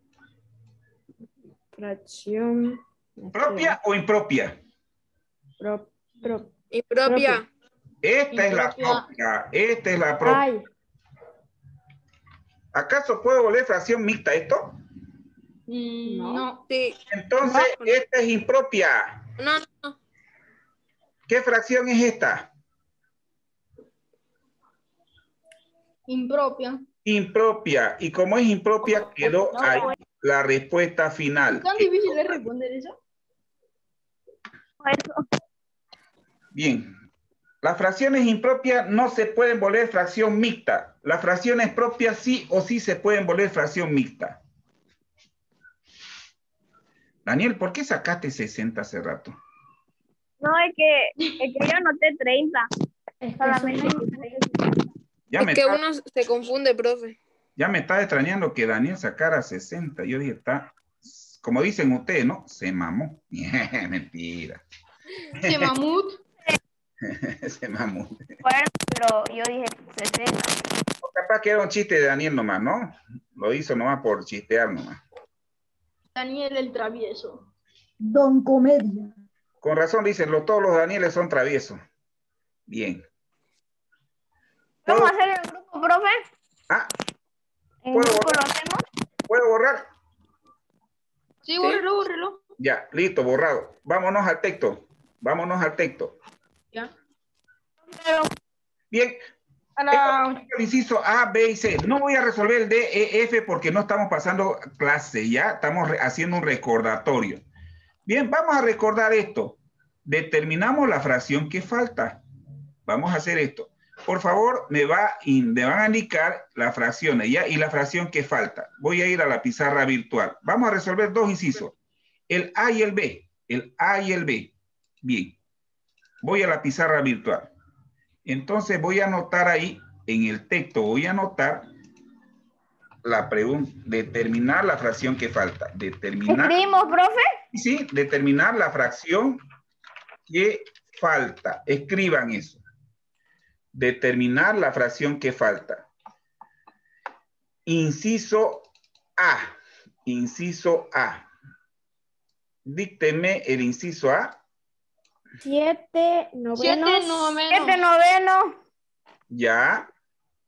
Speaker 2: Fracción.
Speaker 1: ¿Propia o impropia?
Speaker 6: Impropia.
Speaker 1: Esta es la propia. Esta es la propia.
Speaker 2: Ay.
Speaker 1: ¿Acaso puedo volver fracción mixta esto?
Speaker 3: No.
Speaker 6: Sí.
Speaker 1: Entonces, esta es impropia.
Speaker 6: No.
Speaker 1: ¿Qué fracción es esta?
Speaker 3: Impropia.
Speaker 1: Impropia. Y como es impropia, quedó ahí la respuesta final.
Speaker 3: ¿Tan difícil es responder eso?
Speaker 1: Bien. Las fracciones impropias no se pueden volver fracción mixta. Las fracciones propias sí o sí se pueden volver fracción mixta. Daniel, ¿por qué sacaste 60 hace rato?
Speaker 5: No, es que yo anoté 30. Solamente.
Speaker 6: Es que uno se confunde, profe.
Speaker 1: Ya me está extrañando que Daniel sacara 60. Yo dije, está, como dicen ustedes, ¿no? Se mamó. Mentira.
Speaker 3: ¿Se mamut?
Speaker 1: Se mamó.
Speaker 5: Bueno, pero yo dije 60.
Speaker 1: O capaz que era un chiste de Daniel nomás, ¿no? Lo hizo nomás por chistear nomás.
Speaker 3: Daniel el travieso.
Speaker 2: Don Comedia.
Speaker 1: Con razón dicen, todos los Danieles son traviesos. Bien.
Speaker 5: ¿Vamos a hacer el grupo, profe?
Speaker 1: Ah,
Speaker 5: ¿En
Speaker 1: ¿puedo
Speaker 5: grupo
Speaker 1: borrar?
Speaker 5: lo hacemos?
Speaker 1: ¿Puedo borrar?
Speaker 3: Sí, bórrelo.
Speaker 1: Ya, listo, borrado. Vámonos al texto.
Speaker 3: Ya.
Speaker 5: Pero,
Speaker 1: Bien. El inciso A, B y C. No voy a resolver el D, E, F porque no estamos pasando clase, ya estamos haciendo un recordatorio. Bien, vamos a recordar esto. Determinamos la fracción que falta. Vamos a hacer esto. Por favor, me van a indicar las fracciones, ¿ya? Y la fracción que falta. Voy a ir a la pizarra virtual. Vamos a resolver dos incisos. El A y el B. El A y el B. Bien. Voy a la pizarra virtual. Entonces voy a anotar ahí, en el texto, voy a anotar la pregunta, determinar la fracción que falta. Determinar.
Speaker 5: ¿escribimos, profe?
Speaker 1: Sí, determinar la fracción que falta. Escriban eso. Determinar la fracción que falta. Inciso A. Inciso A. Dícteme el inciso A.
Speaker 2: 7 novenos.
Speaker 3: 7 novenos.
Speaker 5: 7 novenos.
Speaker 1: Ya.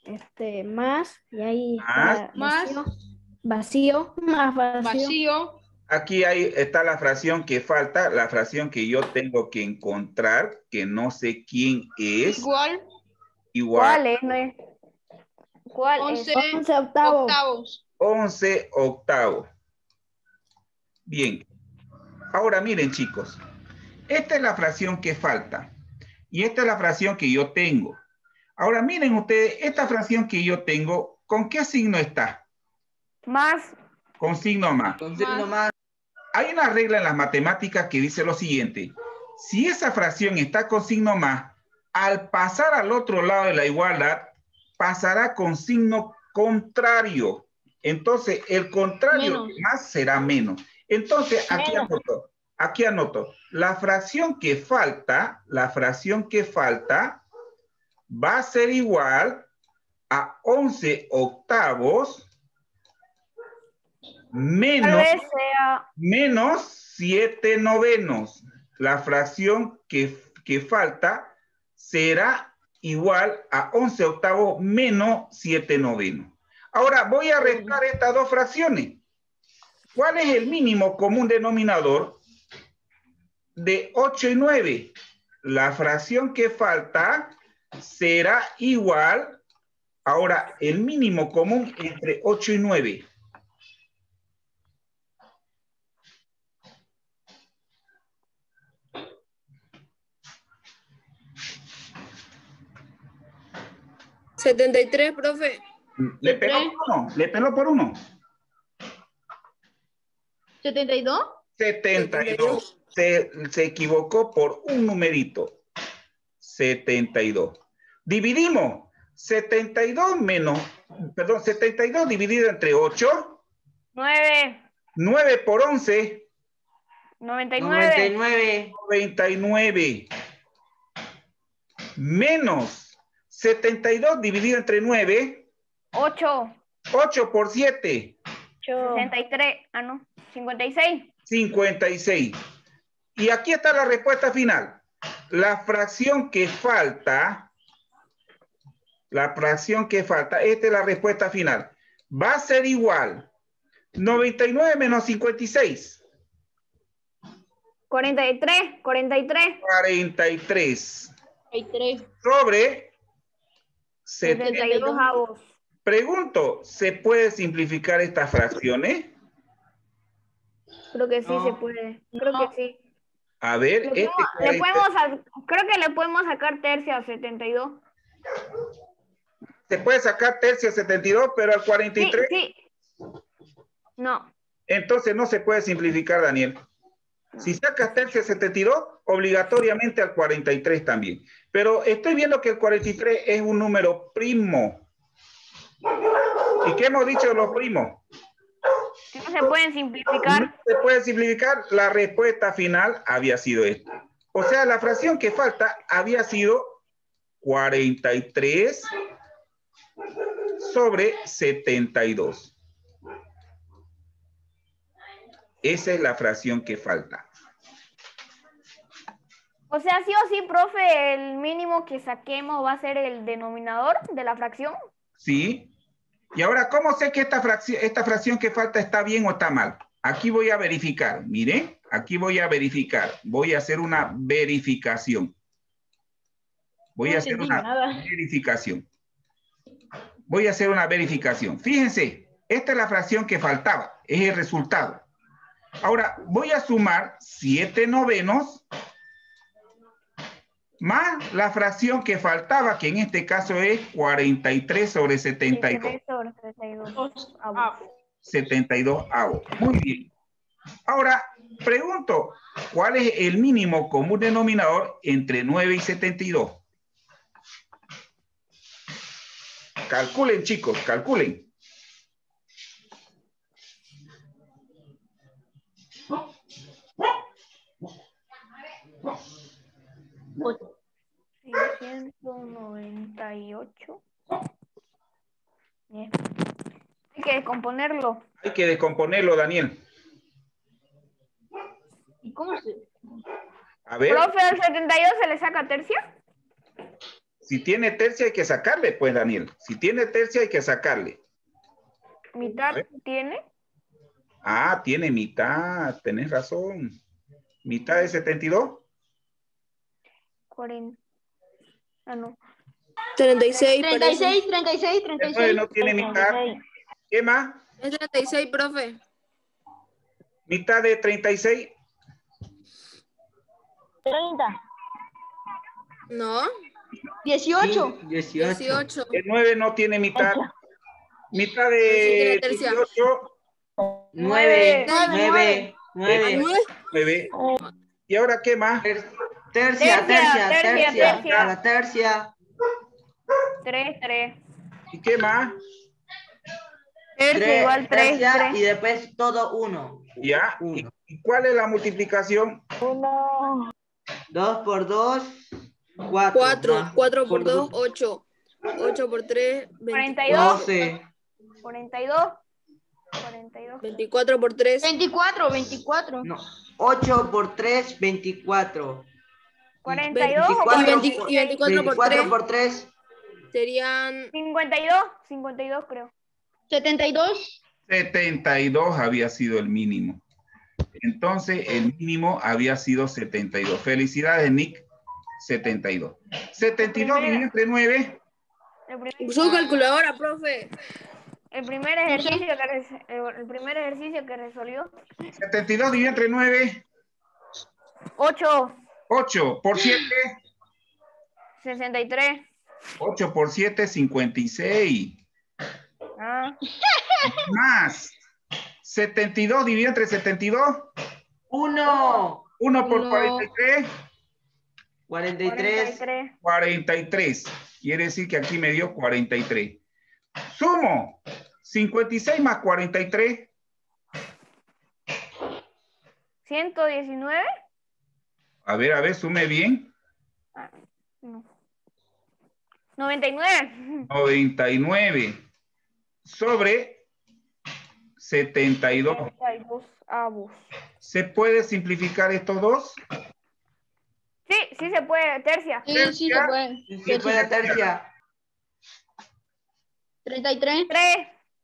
Speaker 2: Más, y ahí
Speaker 1: Más.
Speaker 2: vacío, más vacío.
Speaker 3: Vacío.
Speaker 1: Aquí está la fracción que falta, la fracción que yo tengo que encontrar, que no sé quién es.
Speaker 3: Igual.
Speaker 5: ¿Cuál es? No es? ¿Cuál
Speaker 3: 11
Speaker 5: es?
Speaker 2: 11 octavos.
Speaker 1: 11 octavos. Bien. Ahora miren, chicos. Esta es la fracción que falta. Y esta es la fracción que yo tengo. Ahora miren ustedes, esta fracción que yo tengo, ¿con qué signo está?
Speaker 5: Más.
Speaker 1: Con signo más.
Speaker 4: Con signo más.
Speaker 1: Hay una regla en las matemáticas que dice lo siguiente. Si esa fracción está con signo más, al pasar al otro lado de la igualdad, pasará con signo contrario. Entonces, el contrario de más será menos. Entonces, aquí anoto. La fracción que falta va a ser igual a 11 octavos menos 7 novenos. La fracción que falta será igual a 11 octavos menos 7 novenos. Ahora voy a restar estas dos fracciones. ¿Cuál es el mínimo común denominador de 8 y 9? La fracción que falta será igual, ahora, el mínimo común entre 8 y 9.
Speaker 6: ¿73, profe?
Speaker 1: Le peló por uno.
Speaker 3: 72.
Speaker 1: 72. Se equivocó por un numerito. 72. Dividimos 72 dividido entre 8.
Speaker 5: 9.
Speaker 1: 9 por 11.
Speaker 5: 99.
Speaker 1: 99. Menos 72 dividido entre 9.
Speaker 5: 8.
Speaker 1: 8 por 7.
Speaker 5: 63. 56.
Speaker 1: 56. Y aquí está la respuesta final. La fracción que falta, esta es la respuesta final. Va a ser igual. 99 menos 56.
Speaker 5: 43.
Speaker 1: 43. Sobre
Speaker 5: 72 avos.
Speaker 1: Pregunto, ¿se puede simplificar estas fracciones?
Speaker 5: Creo que sí se puede. Creo que sí.
Speaker 1: A ver,
Speaker 5: creo que le podemos sacar tercia a 72.
Speaker 1: Se puede sacar tercia a 72, pero al 43.
Speaker 5: Sí. No.
Speaker 1: Entonces no se puede simplificar, Daniel. Si sacas tercia a 72, obligatoriamente al 43 también. Pero estoy viendo que el 43 es un número primo. ¿Y qué hemos dicho de los primos?
Speaker 5: No se pueden simplificar.
Speaker 1: No se puede simplificar. La respuesta final había sido esta. O sea, la fracción que falta había sido 43 sobre 72. Esa es la fracción que falta.
Speaker 5: O sea, sí o sí, profe, el mínimo que saquemos va a ser el denominador de la fracción.
Speaker 1: Sí. Y ahora, ¿cómo sé que esta fracción que falta está bien o está mal? Aquí voy a verificar. Miren, aquí voy a verificar. Voy a hacer una verificación. Voy a hacer una verificación. Fíjense, esta es la fracción que faltaba. Es el resultado. Ahora, voy a sumar 7 novenos más la fracción que faltaba, que en este caso es 43 sobre 72. 72 avos. Muy bien. Ahora, pregunto, ¿cuál es el mínimo común denominador entre 9 y 72? Calculen, chicos, calculen.
Speaker 5: ¿8? 698. Bien. Hay que descomponerlo.
Speaker 1: Hay que descomponerlo, Daniel.
Speaker 3: ¿Y cómo se...?
Speaker 1: A ver.
Speaker 5: ¿Profe, al 72 se le saca tercia?
Speaker 1: Si tiene tercia hay que sacarle, pues, Daniel. Si tiene tercia hay que sacarle.
Speaker 5: ¿Mitad tiene?
Speaker 1: Ah, tiene mitad, tenés razón. ¿Mitad de 72?
Speaker 5: 40. Ah, no.
Speaker 6: 36,
Speaker 3: 36, 36, 36.
Speaker 1: No tiene mitad.
Speaker 5: 36.
Speaker 1: ¿Qué más?
Speaker 6: Es 36, profe.
Speaker 1: ¿Mitad de 36?
Speaker 5: 30.
Speaker 6: No.
Speaker 3: 18.
Speaker 6: 18.
Speaker 1: El 9 no tiene mitad. Mitad
Speaker 6: Sí tiene
Speaker 1: de
Speaker 6: tercia.
Speaker 1: 18.
Speaker 4: 9.
Speaker 6: 9.
Speaker 4: 9.
Speaker 1: 9. ¿Y ahora qué más?
Speaker 4: Tercia. A la tercia.
Speaker 5: 3.
Speaker 1: ¿Y qué más?
Speaker 5: Tercia igual 3.
Speaker 4: Tercia y después todo 1.
Speaker 1: Ya. ¿Y cuál es la multiplicación?
Speaker 5: 1.
Speaker 4: 2 por 2, 4.
Speaker 6: 4. 4 por 2, 8. 8 por 3,
Speaker 5: 42.
Speaker 4: 12.
Speaker 5: 42.
Speaker 6: 24 por 3.
Speaker 3: 24, 24.
Speaker 4: No. 8 por 3, 24.
Speaker 5: 42.
Speaker 4: 24 por 3.
Speaker 6: Serían
Speaker 5: 52 creo.
Speaker 3: 72.
Speaker 1: 72 había sido el mínimo. Entonces, el mínimo había sido 72. Felicidades, Nick. 72. 72 dividido entre 9.
Speaker 6: usó calculadora, profe.
Speaker 5: El primer ejercicio que resolvió.
Speaker 1: 72 dividido entre 9.
Speaker 5: 8.
Speaker 1: 8 por 7.
Speaker 5: 63.
Speaker 1: 8 por 7, 56.
Speaker 5: Ah.
Speaker 1: Más 72 dividido entre 72.
Speaker 4: 1.
Speaker 1: 1 por
Speaker 3: No.
Speaker 1: 43.
Speaker 4: 43.
Speaker 1: 43. Quiere decir que aquí me dio 43. Sumo 56 más 43.
Speaker 5: 119.
Speaker 1: A ver, sume bien.
Speaker 5: No. 99.
Speaker 1: 99 sobre 72.
Speaker 5: 72 avos.
Speaker 1: ¿Se puede simplificar estos dos?
Speaker 5: Sí se puede. Tercia.
Speaker 3: Sí, se puede.
Speaker 4: ¿Qué puede tercia?
Speaker 3: 33.
Speaker 5: 3.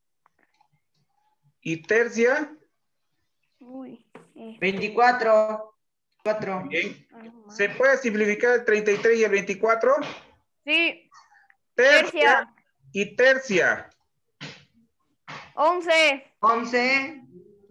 Speaker 1: ¿Y tercia?
Speaker 5: Uy.
Speaker 4: 24. 4.
Speaker 1: Bien. ¿Se puede simplificar el 33 y el 24?
Speaker 5: Sí.
Speaker 1: Tercia. Y tercia.
Speaker 5: 11.
Speaker 4: 11.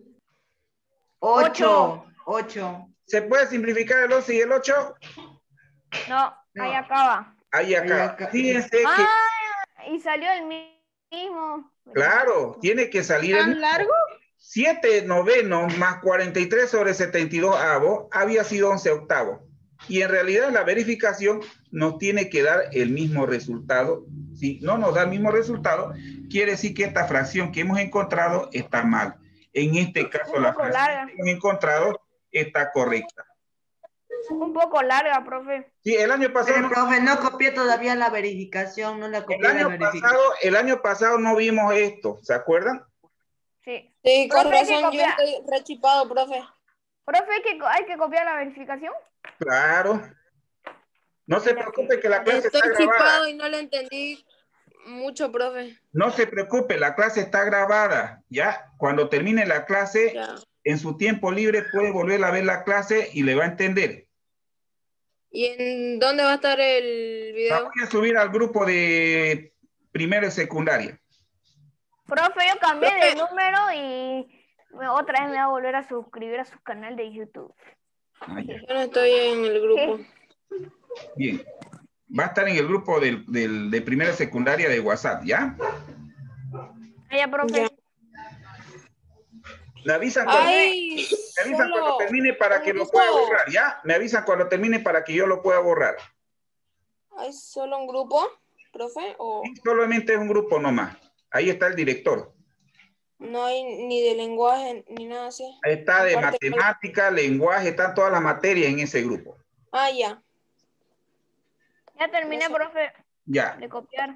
Speaker 4: 8. 8.
Speaker 1: ¿Se puede simplificar el 11 y el 8?
Speaker 5: No, ahí acaba.
Speaker 1: Ahí acaba. Fíjense que,
Speaker 5: Y salió el mismo.
Speaker 1: claro, tiene que salir el
Speaker 3: ¿Tan largo?
Speaker 1: 7 novenos más 43 sobre 72 avos había sido 11 octavos. Y en realidad la verificación nos tiene que dar el mismo resultado. Si no nos da el mismo resultado, quiere decir que esta fracción que hemos encontrado está mal. En este caso, la fracción que hemos encontrado está correcta.
Speaker 5: Un poco larga, profe.
Speaker 1: Sí, el año pasado...
Speaker 4: Pero, profe, no copié todavía la verificación. No la copié la verificación.
Speaker 1: El año pasado no vimos esto, ¿se acuerdan?
Speaker 5: Sí.
Speaker 6: Sí, con
Speaker 5: Profe, hay que
Speaker 6: razón, yo
Speaker 5: copiar.
Speaker 6: estoy rechipado, profe.
Speaker 5: Profe, hay que copiar la verificación.
Speaker 1: Claro. No se preocupe que la clase está
Speaker 6: Estoy
Speaker 1: grabada.
Speaker 6: chipado y no le entendí mucho, profe.
Speaker 1: No se preocupe, la clase está grabada. Ya, cuando termine la clase,
Speaker 6: Ya.
Speaker 1: en su tiempo libre puede volver a ver la clase y le va a entender.
Speaker 6: ¿Y en dónde va a estar el
Speaker 1: La
Speaker 6: video?
Speaker 1: voy a subir al grupo de primero y secundaria.
Speaker 5: Profe, yo cambié de número y otra vez me voy a volver a suscribir a su canal de YouTube.
Speaker 1: Ah, ya.
Speaker 6: Yo no estoy en el grupo.
Speaker 1: Bien. Va a estar en el grupo de primera y secundaria de WhatsApp, ¿ya?
Speaker 5: Ya, profe.
Speaker 6: Ya.
Speaker 1: Me avisan cuando,
Speaker 6: Ay,
Speaker 1: cuando termine para que lo
Speaker 6: grupo.
Speaker 1: pueda borrar, ¿ya? Me avisan cuando termine para que yo lo pueda borrar.
Speaker 6: ¿Hay solo un grupo, profe? ¿O
Speaker 1: Solamente es un grupo nomás. Ahí está el director.
Speaker 6: no hay ni de lenguaje ni nada así?
Speaker 1: Ahí está de
Speaker 6: Aparte-
Speaker 1: matemática, lenguaje, están todas las materias en ese grupo.
Speaker 6: Ah, ya.
Speaker 5: Ya terminé, profe,
Speaker 1: Ya.
Speaker 5: de copiar.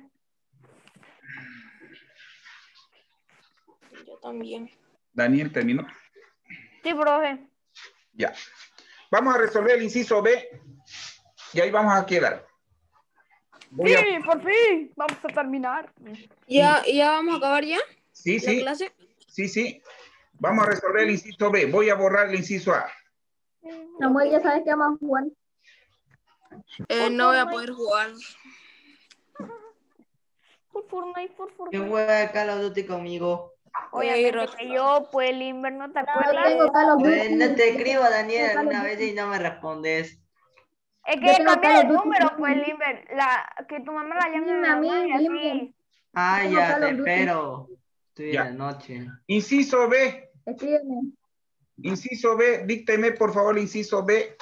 Speaker 6: Yo también.
Speaker 1: Daniel terminó.
Speaker 5: Sí, profe.
Speaker 1: Ya. Vamos a resolver el inciso B y ahí vamos a quedar.
Speaker 5: por fin, vamos a terminar.
Speaker 6: Ya vamos a acabar ya.
Speaker 1: Sí,
Speaker 6: la
Speaker 1: sí.
Speaker 6: clase.
Speaker 1: Sí. Vamos a resolver el inciso B. Voy a borrar el inciso A.
Speaker 7: Samuel, ¿ya sabes qué vamos a jugar?
Speaker 6: No voy a poder jugar.
Speaker 5: Por Fortnite.
Speaker 4: ¿Quién juega Call of Duty conmigo?
Speaker 5: Obviamente que yo, pues el Inver, ¿no te acuerdas?
Speaker 7: Tengo Call of Duty.
Speaker 4: No te escribo, Daniel, alguna vez y no me respondes.
Speaker 5: Es
Speaker 7: Yo
Speaker 5: que
Speaker 7: tengo
Speaker 5: cambié
Speaker 7: Call
Speaker 5: el
Speaker 7: of Duty.
Speaker 5: número, pues el Inver. Que tu mamá la llame
Speaker 7: Dime a mí,
Speaker 5: mamá y así.
Speaker 7: dime.
Speaker 4: Ah,
Speaker 7: Tengo
Speaker 4: ya,
Speaker 7: Call
Speaker 4: te
Speaker 7: of Duty.
Speaker 4: espero. Estoy
Speaker 1: Ya.
Speaker 4: en la noche.
Speaker 1: Inciso B.
Speaker 7: Escríbeme.
Speaker 1: Inciso B. Dícteme, por favor, el inciso B.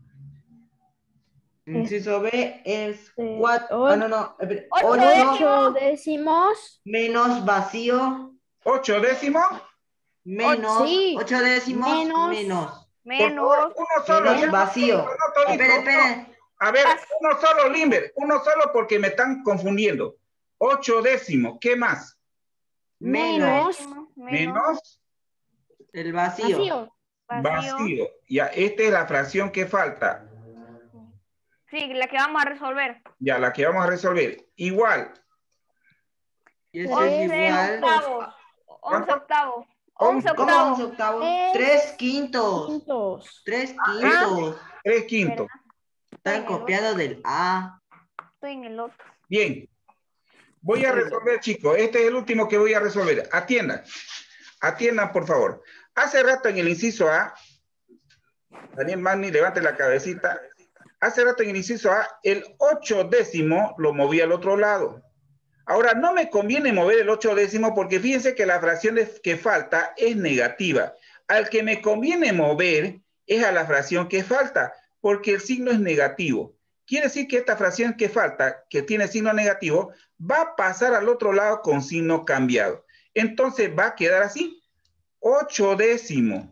Speaker 4: Inciso B es 4.
Speaker 2: ocho.
Speaker 4: No.
Speaker 5: 8
Speaker 2: 8 décimos.
Speaker 4: Menos vacío.
Speaker 1: 8 décimos.
Speaker 4: Menos.
Speaker 2: Sí.
Speaker 4: 8 décimos.
Speaker 2: Menos.
Speaker 1: Por favor, uno solo.
Speaker 4: Menos vacío.
Speaker 1: No, todito,
Speaker 4: Espera.
Speaker 1: A ver, uno solo, Limber. Uno solo porque me están confundiendo. 8 décimos. ¿Qué más?
Speaker 4: Menos.
Speaker 1: Menos
Speaker 4: El vacío.
Speaker 1: vacío. Ya, esta es la fracción que falta.
Speaker 5: Sí, la que vamos a resolver.
Speaker 1: Ya, la que vamos a resolver. Igual.
Speaker 4: Y eso es
Speaker 5: 11
Speaker 4: igual.
Speaker 5: octavos. 11 octavos. 11
Speaker 4: ¿Cómo
Speaker 5: octavos.
Speaker 4: 11 octavos?
Speaker 2: Es
Speaker 4: 3 quintos.
Speaker 2: Quintos.
Speaker 4: 3 quintos.
Speaker 1: 3 quintos.
Speaker 4: Están copiados del A.
Speaker 5: Estoy en el otro.
Speaker 1: Bien. Voy a resolver, chicos. Este es el último que voy a resolver. Atiendan. Atiendan, por favor. Hace rato en el inciso A, Daniel Magni, levante la cabecita. Hace rato en el inciso A, el 8 décimo lo moví al otro lado. Ahora, no me conviene mover el 8 décimo porque fíjense que la fracción que falta es negativa. Al que me conviene mover es a la fracción que falta, porque el signo es negativo. Quiere decir que esta fracción que falta, que tiene signo negativo, va a pasar al otro lado con signo cambiado. Entonces va a quedar así. 8 décimos.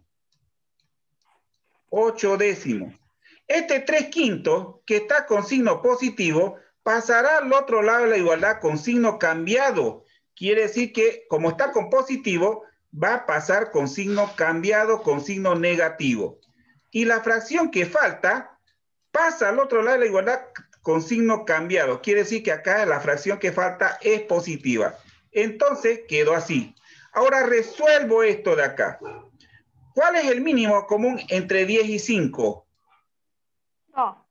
Speaker 1: 8 décimos. Este 3 quintos, que está con signo positivo, pasará al otro lado de la igualdad con signo cambiado. Quiere decir que, como está con positivo, va a pasar con signo cambiado, con signo negativo. Y la fracción que falta pasa al otro lado de la igualdad con signo cambiado. Quiere decir que acá la fracción que falta es positiva. Entonces quedó así. Ahora resuelvo esto de acá. ¿Cuál es el mínimo común entre 10 y 5?
Speaker 5: No.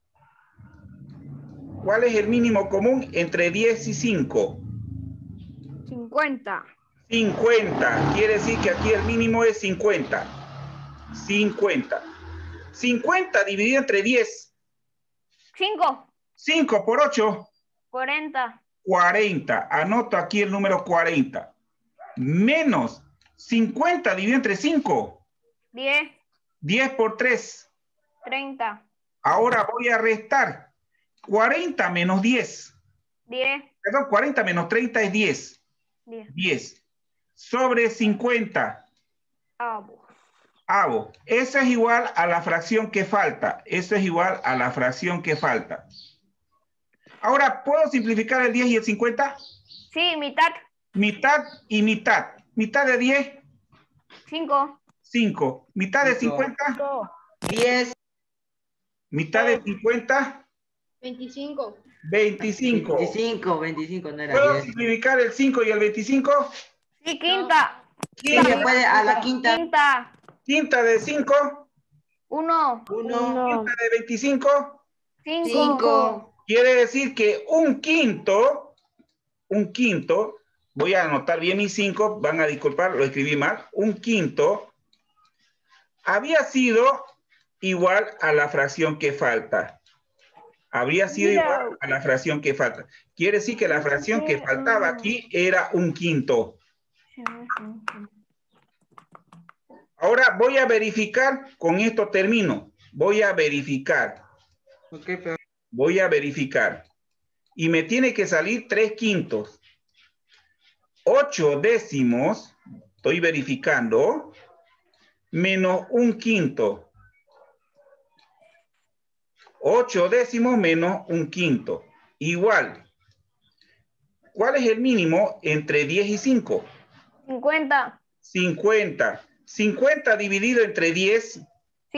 Speaker 1: ¿Cuál es el mínimo común entre 10 y 5?
Speaker 5: 50.
Speaker 1: 50. Quiere decir que aquí el mínimo es 50. 50. 50 dividido entre 10.
Speaker 5: 5.
Speaker 1: 5 por 8.
Speaker 5: 40.
Speaker 1: 40. Anoto aquí el número 40. Menos 50 dividido entre 5.
Speaker 5: 10.
Speaker 1: 10 por 3.
Speaker 5: 30.
Speaker 1: Ahora voy a restar. 40 menos 10.
Speaker 5: 10.
Speaker 1: Perdón, 40 menos 30 es 10.
Speaker 5: 10.
Speaker 1: 10. Sobre 50. Hago. Eso es igual a la fracción que falta. Eso es igual a la fracción que falta. Ahora, ¿puedo simplificar el 10 y el 50?
Speaker 5: Sí, mitad.
Speaker 1: Mitad y mitad. Mitad de 10.
Speaker 5: 5.
Speaker 1: 5. Mitad de 50.
Speaker 4: 10.
Speaker 1: Mitad de 50.
Speaker 3: 25.
Speaker 1: 25.
Speaker 4: 25, no era
Speaker 1: ¿Puedo
Speaker 4: 10.
Speaker 1: simplificar el 5 y el 25?
Speaker 5: Sí, quinta.
Speaker 4: Sí, se puede a la quinta.
Speaker 5: Quinta.
Speaker 1: Quinta de 5.
Speaker 5: 1.
Speaker 4: 1,
Speaker 1: Quinta de 25.
Speaker 5: 5.
Speaker 1: Quiere decir que un quinto, voy a anotar bien mis 5, van a disculpar, lo escribí mal, un quinto había sido igual a la fracción que falta. Habría sido igual a la fracción que falta. Quiere decir que la fracción que faltaba aquí era un quinto. Ahora voy a verificar, con esto termino. Voy a verificar. Voy a verificar. Y me tiene que salir 3 quintos. 8 décimos, estoy verificando, menos un quinto. 8 décimos menos un quinto. Igual. ¿Cuál es el mínimo entre 10 y 5?
Speaker 5: 50.
Speaker 1: 50. 50 dividido entre 10.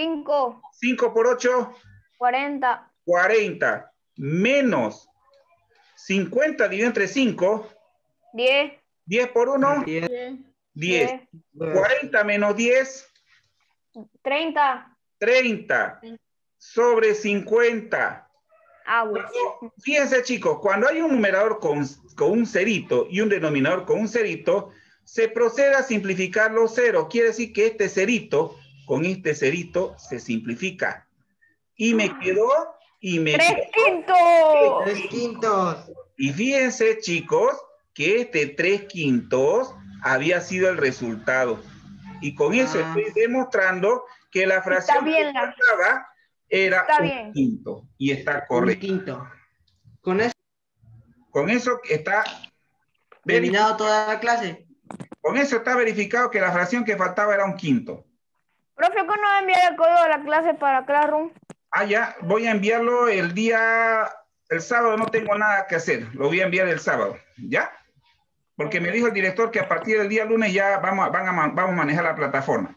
Speaker 5: 5.
Speaker 1: 5 por 8.
Speaker 5: 40.
Speaker 1: 40. Menos 50 dividido entre 5.
Speaker 5: 10.
Speaker 1: 10 por 1. 10. 40 menos 10.
Speaker 5: 30.
Speaker 1: 30. Sobre 50.
Speaker 5: Aguas.
Speaker 1: Fíjense, chicos, cuando hay un numerador con un cerito y un denominador con un cerito, se procede a simplificar los ceros. Quiere decir que este cerito con este cerito se simplifica. Y me quedó...
Speaker 5: 3 quintos.
Speaker 4: 3 quintos.
Speaker 1: Y fíjense, chicos, que este 3 quintos había sido el resultado. Y con eso estoy demostrando que la fracción que faltaba era un quinto. Y está correcto.
Speaker 4: Un quinto.
Speaker 1: Con eso está
Speaker 4: terminado toda la clase.
Speaker 1: Con eso está verificado que la fracción que faltaba era un quinto.
Speaker 5: Profe, ¿cuándo va a enviar el código de la clase para Classroom?
Speaker 1: Ah, ya, voy a enviarlo el sábado, no tengo nada que hacer. Lo voy a enviar el sábado, ¿ya? Porque me dijo el director que a partir del día lunes ya vamos a manejar la plataforma.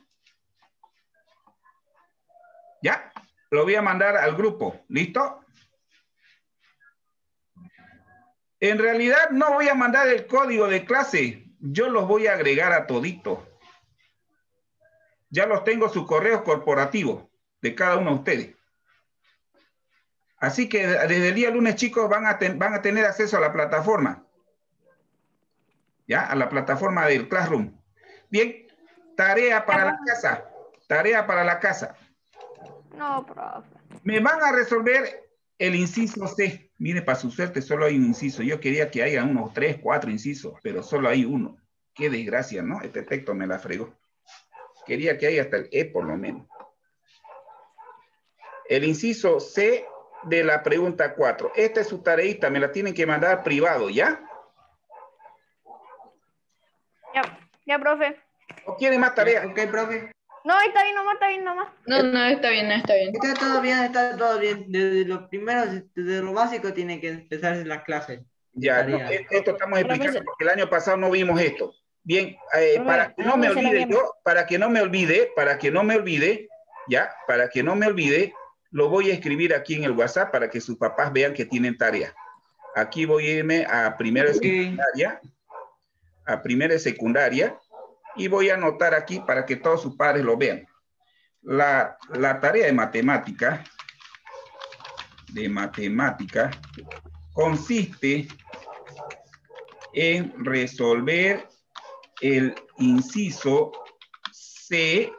Speaker 1: ¿Ya? Lo voy a mandar al grupo, ¿listo? En realidad no voy a mandar el código de clase, yo los voy a agregar a toditos. Ya los tengo sus correos corporativos de cada uno de ustedes. Así que desde el día lunes, chicos, van a tener acceso a la plataforma. ¿Ya? A la plataforma del Classroom. Bien, tarea para la casa. Tarea para la casa.
Speaker 5: No, profe.
Speaker 1: Me van a resolver el inciso C. Mire, para su suerte solo hay un inciso. Yo quería que haya unos 3, 4 incisos, pero solo hay uno. Qué desgracia, ¿no? Este texto me la fregó. Quería que haya hasta el E por lo menos. El inciso C de la pregunta 4. Esta es su tareita, me la tienen que mandar privado, ¿ya?
Speaker 5: Ya, profe.
Speaker 1: ¿O quieren más tareas?
Speaker 4: Ok, profe.
Speaker 5: No, está bien nomás.
Speaker 7: No, está bien.
Speaker 4: Está todo bien. Desde lo primero, desde lo básico tiene que empezar la clase.
Speaker 1: Ya, no, esto estamos explicando porque el año pasado no vimos esto. Bien, para que no me olvide, lo voy a escribir aquí en el WhatsApp para que sus papás vean que tienen tarea. Aquí voy a irme a primera secundaria, y voy a anotar aquí para que todos sus padres lo vean. La tarea de matemática consiste en resolver el inciso C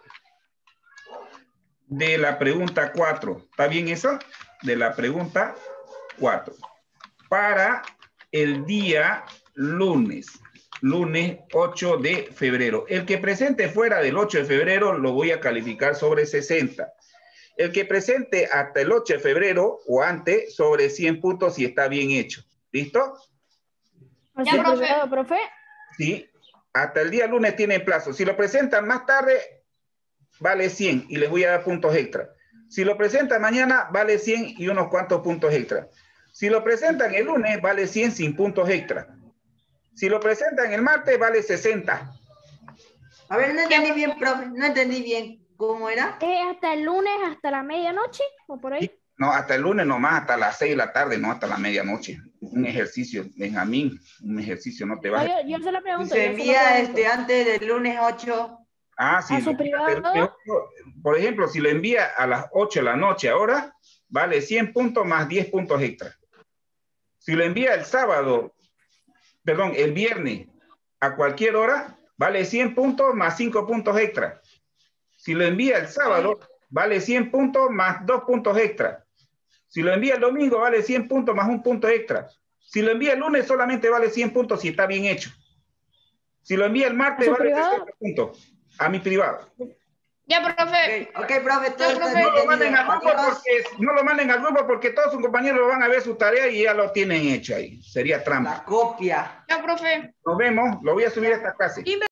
Speaker 1: de la pregunta 4. ¿Está bien eso? De la pregunta 4. Para el día lunes 8 de febrero. El que presente fuera del 8 de febrero lo voy a calificar sobre 60. El que presente hasta el 8 de febrero o antes sobre 100 puntos si está bien hecho. ¿Listo?
Speaker 2: ¿Ya, profe?
Speaker 1: Sí. Hasta el día lunes tienen plazo. Si lo presentan más tarde, vale 100 y les voy a dar puntos extra. Si lo presentan mañana, vale 100 y unos cuantos puntos extra. Si lo presentan el lunes, vale 100 sin puntos extra. Si lo presentan el martes, vale 60.
Speaker 4: A ver, no entendí bien, profe. No entendí bien. ¿Cómo era?
Speaker 2: ¿Hasta el lunes, hasta la medianoche o por ahí?
Speaker 1: No, hasta el lunes nomás, hasta las 6 de la tarde, no hasta la medianoche. Un ejercicio, Benjamín, un ejercicio no te va
Speaker 2: a... Yo se lo pregunto.
Speaker 4: Se envía antes del lunes 8.
Speaker 1: Ah, sí.
Speaker 2: ¿A su privado?
Speaker 1: Por ejemplo, si lo envía a las 8 de la noche ahora, vale 100 puntos más 10 puntos extra. Si lo envía el viernes a cualquier hora, vale 100 puntos más 5 puntos extra. Si lo envía el sábado, vale 100 puntos más 2 puntos extra. Si lo envía el domingo, vale 100 puntos más 1 punto extra. Si lo envía el lunes, solamente vale 100 puntos si está bien hecho. Si lo envía el martes, vale 60 puntos. A mi privado.
Speaker 6: Ya, profe.
Speaker 4: Ok, profe.
Speaker 1: No lo manden al grupo porque todos sus compañeros van a ver su tarea y ya lo tienen hecho ahí. Sería trampa.
Speaker 4: La copia.
Speaker 6: Ya, profe.
Speaker 1: Nos vemos. Lo voy a subir a esta clase.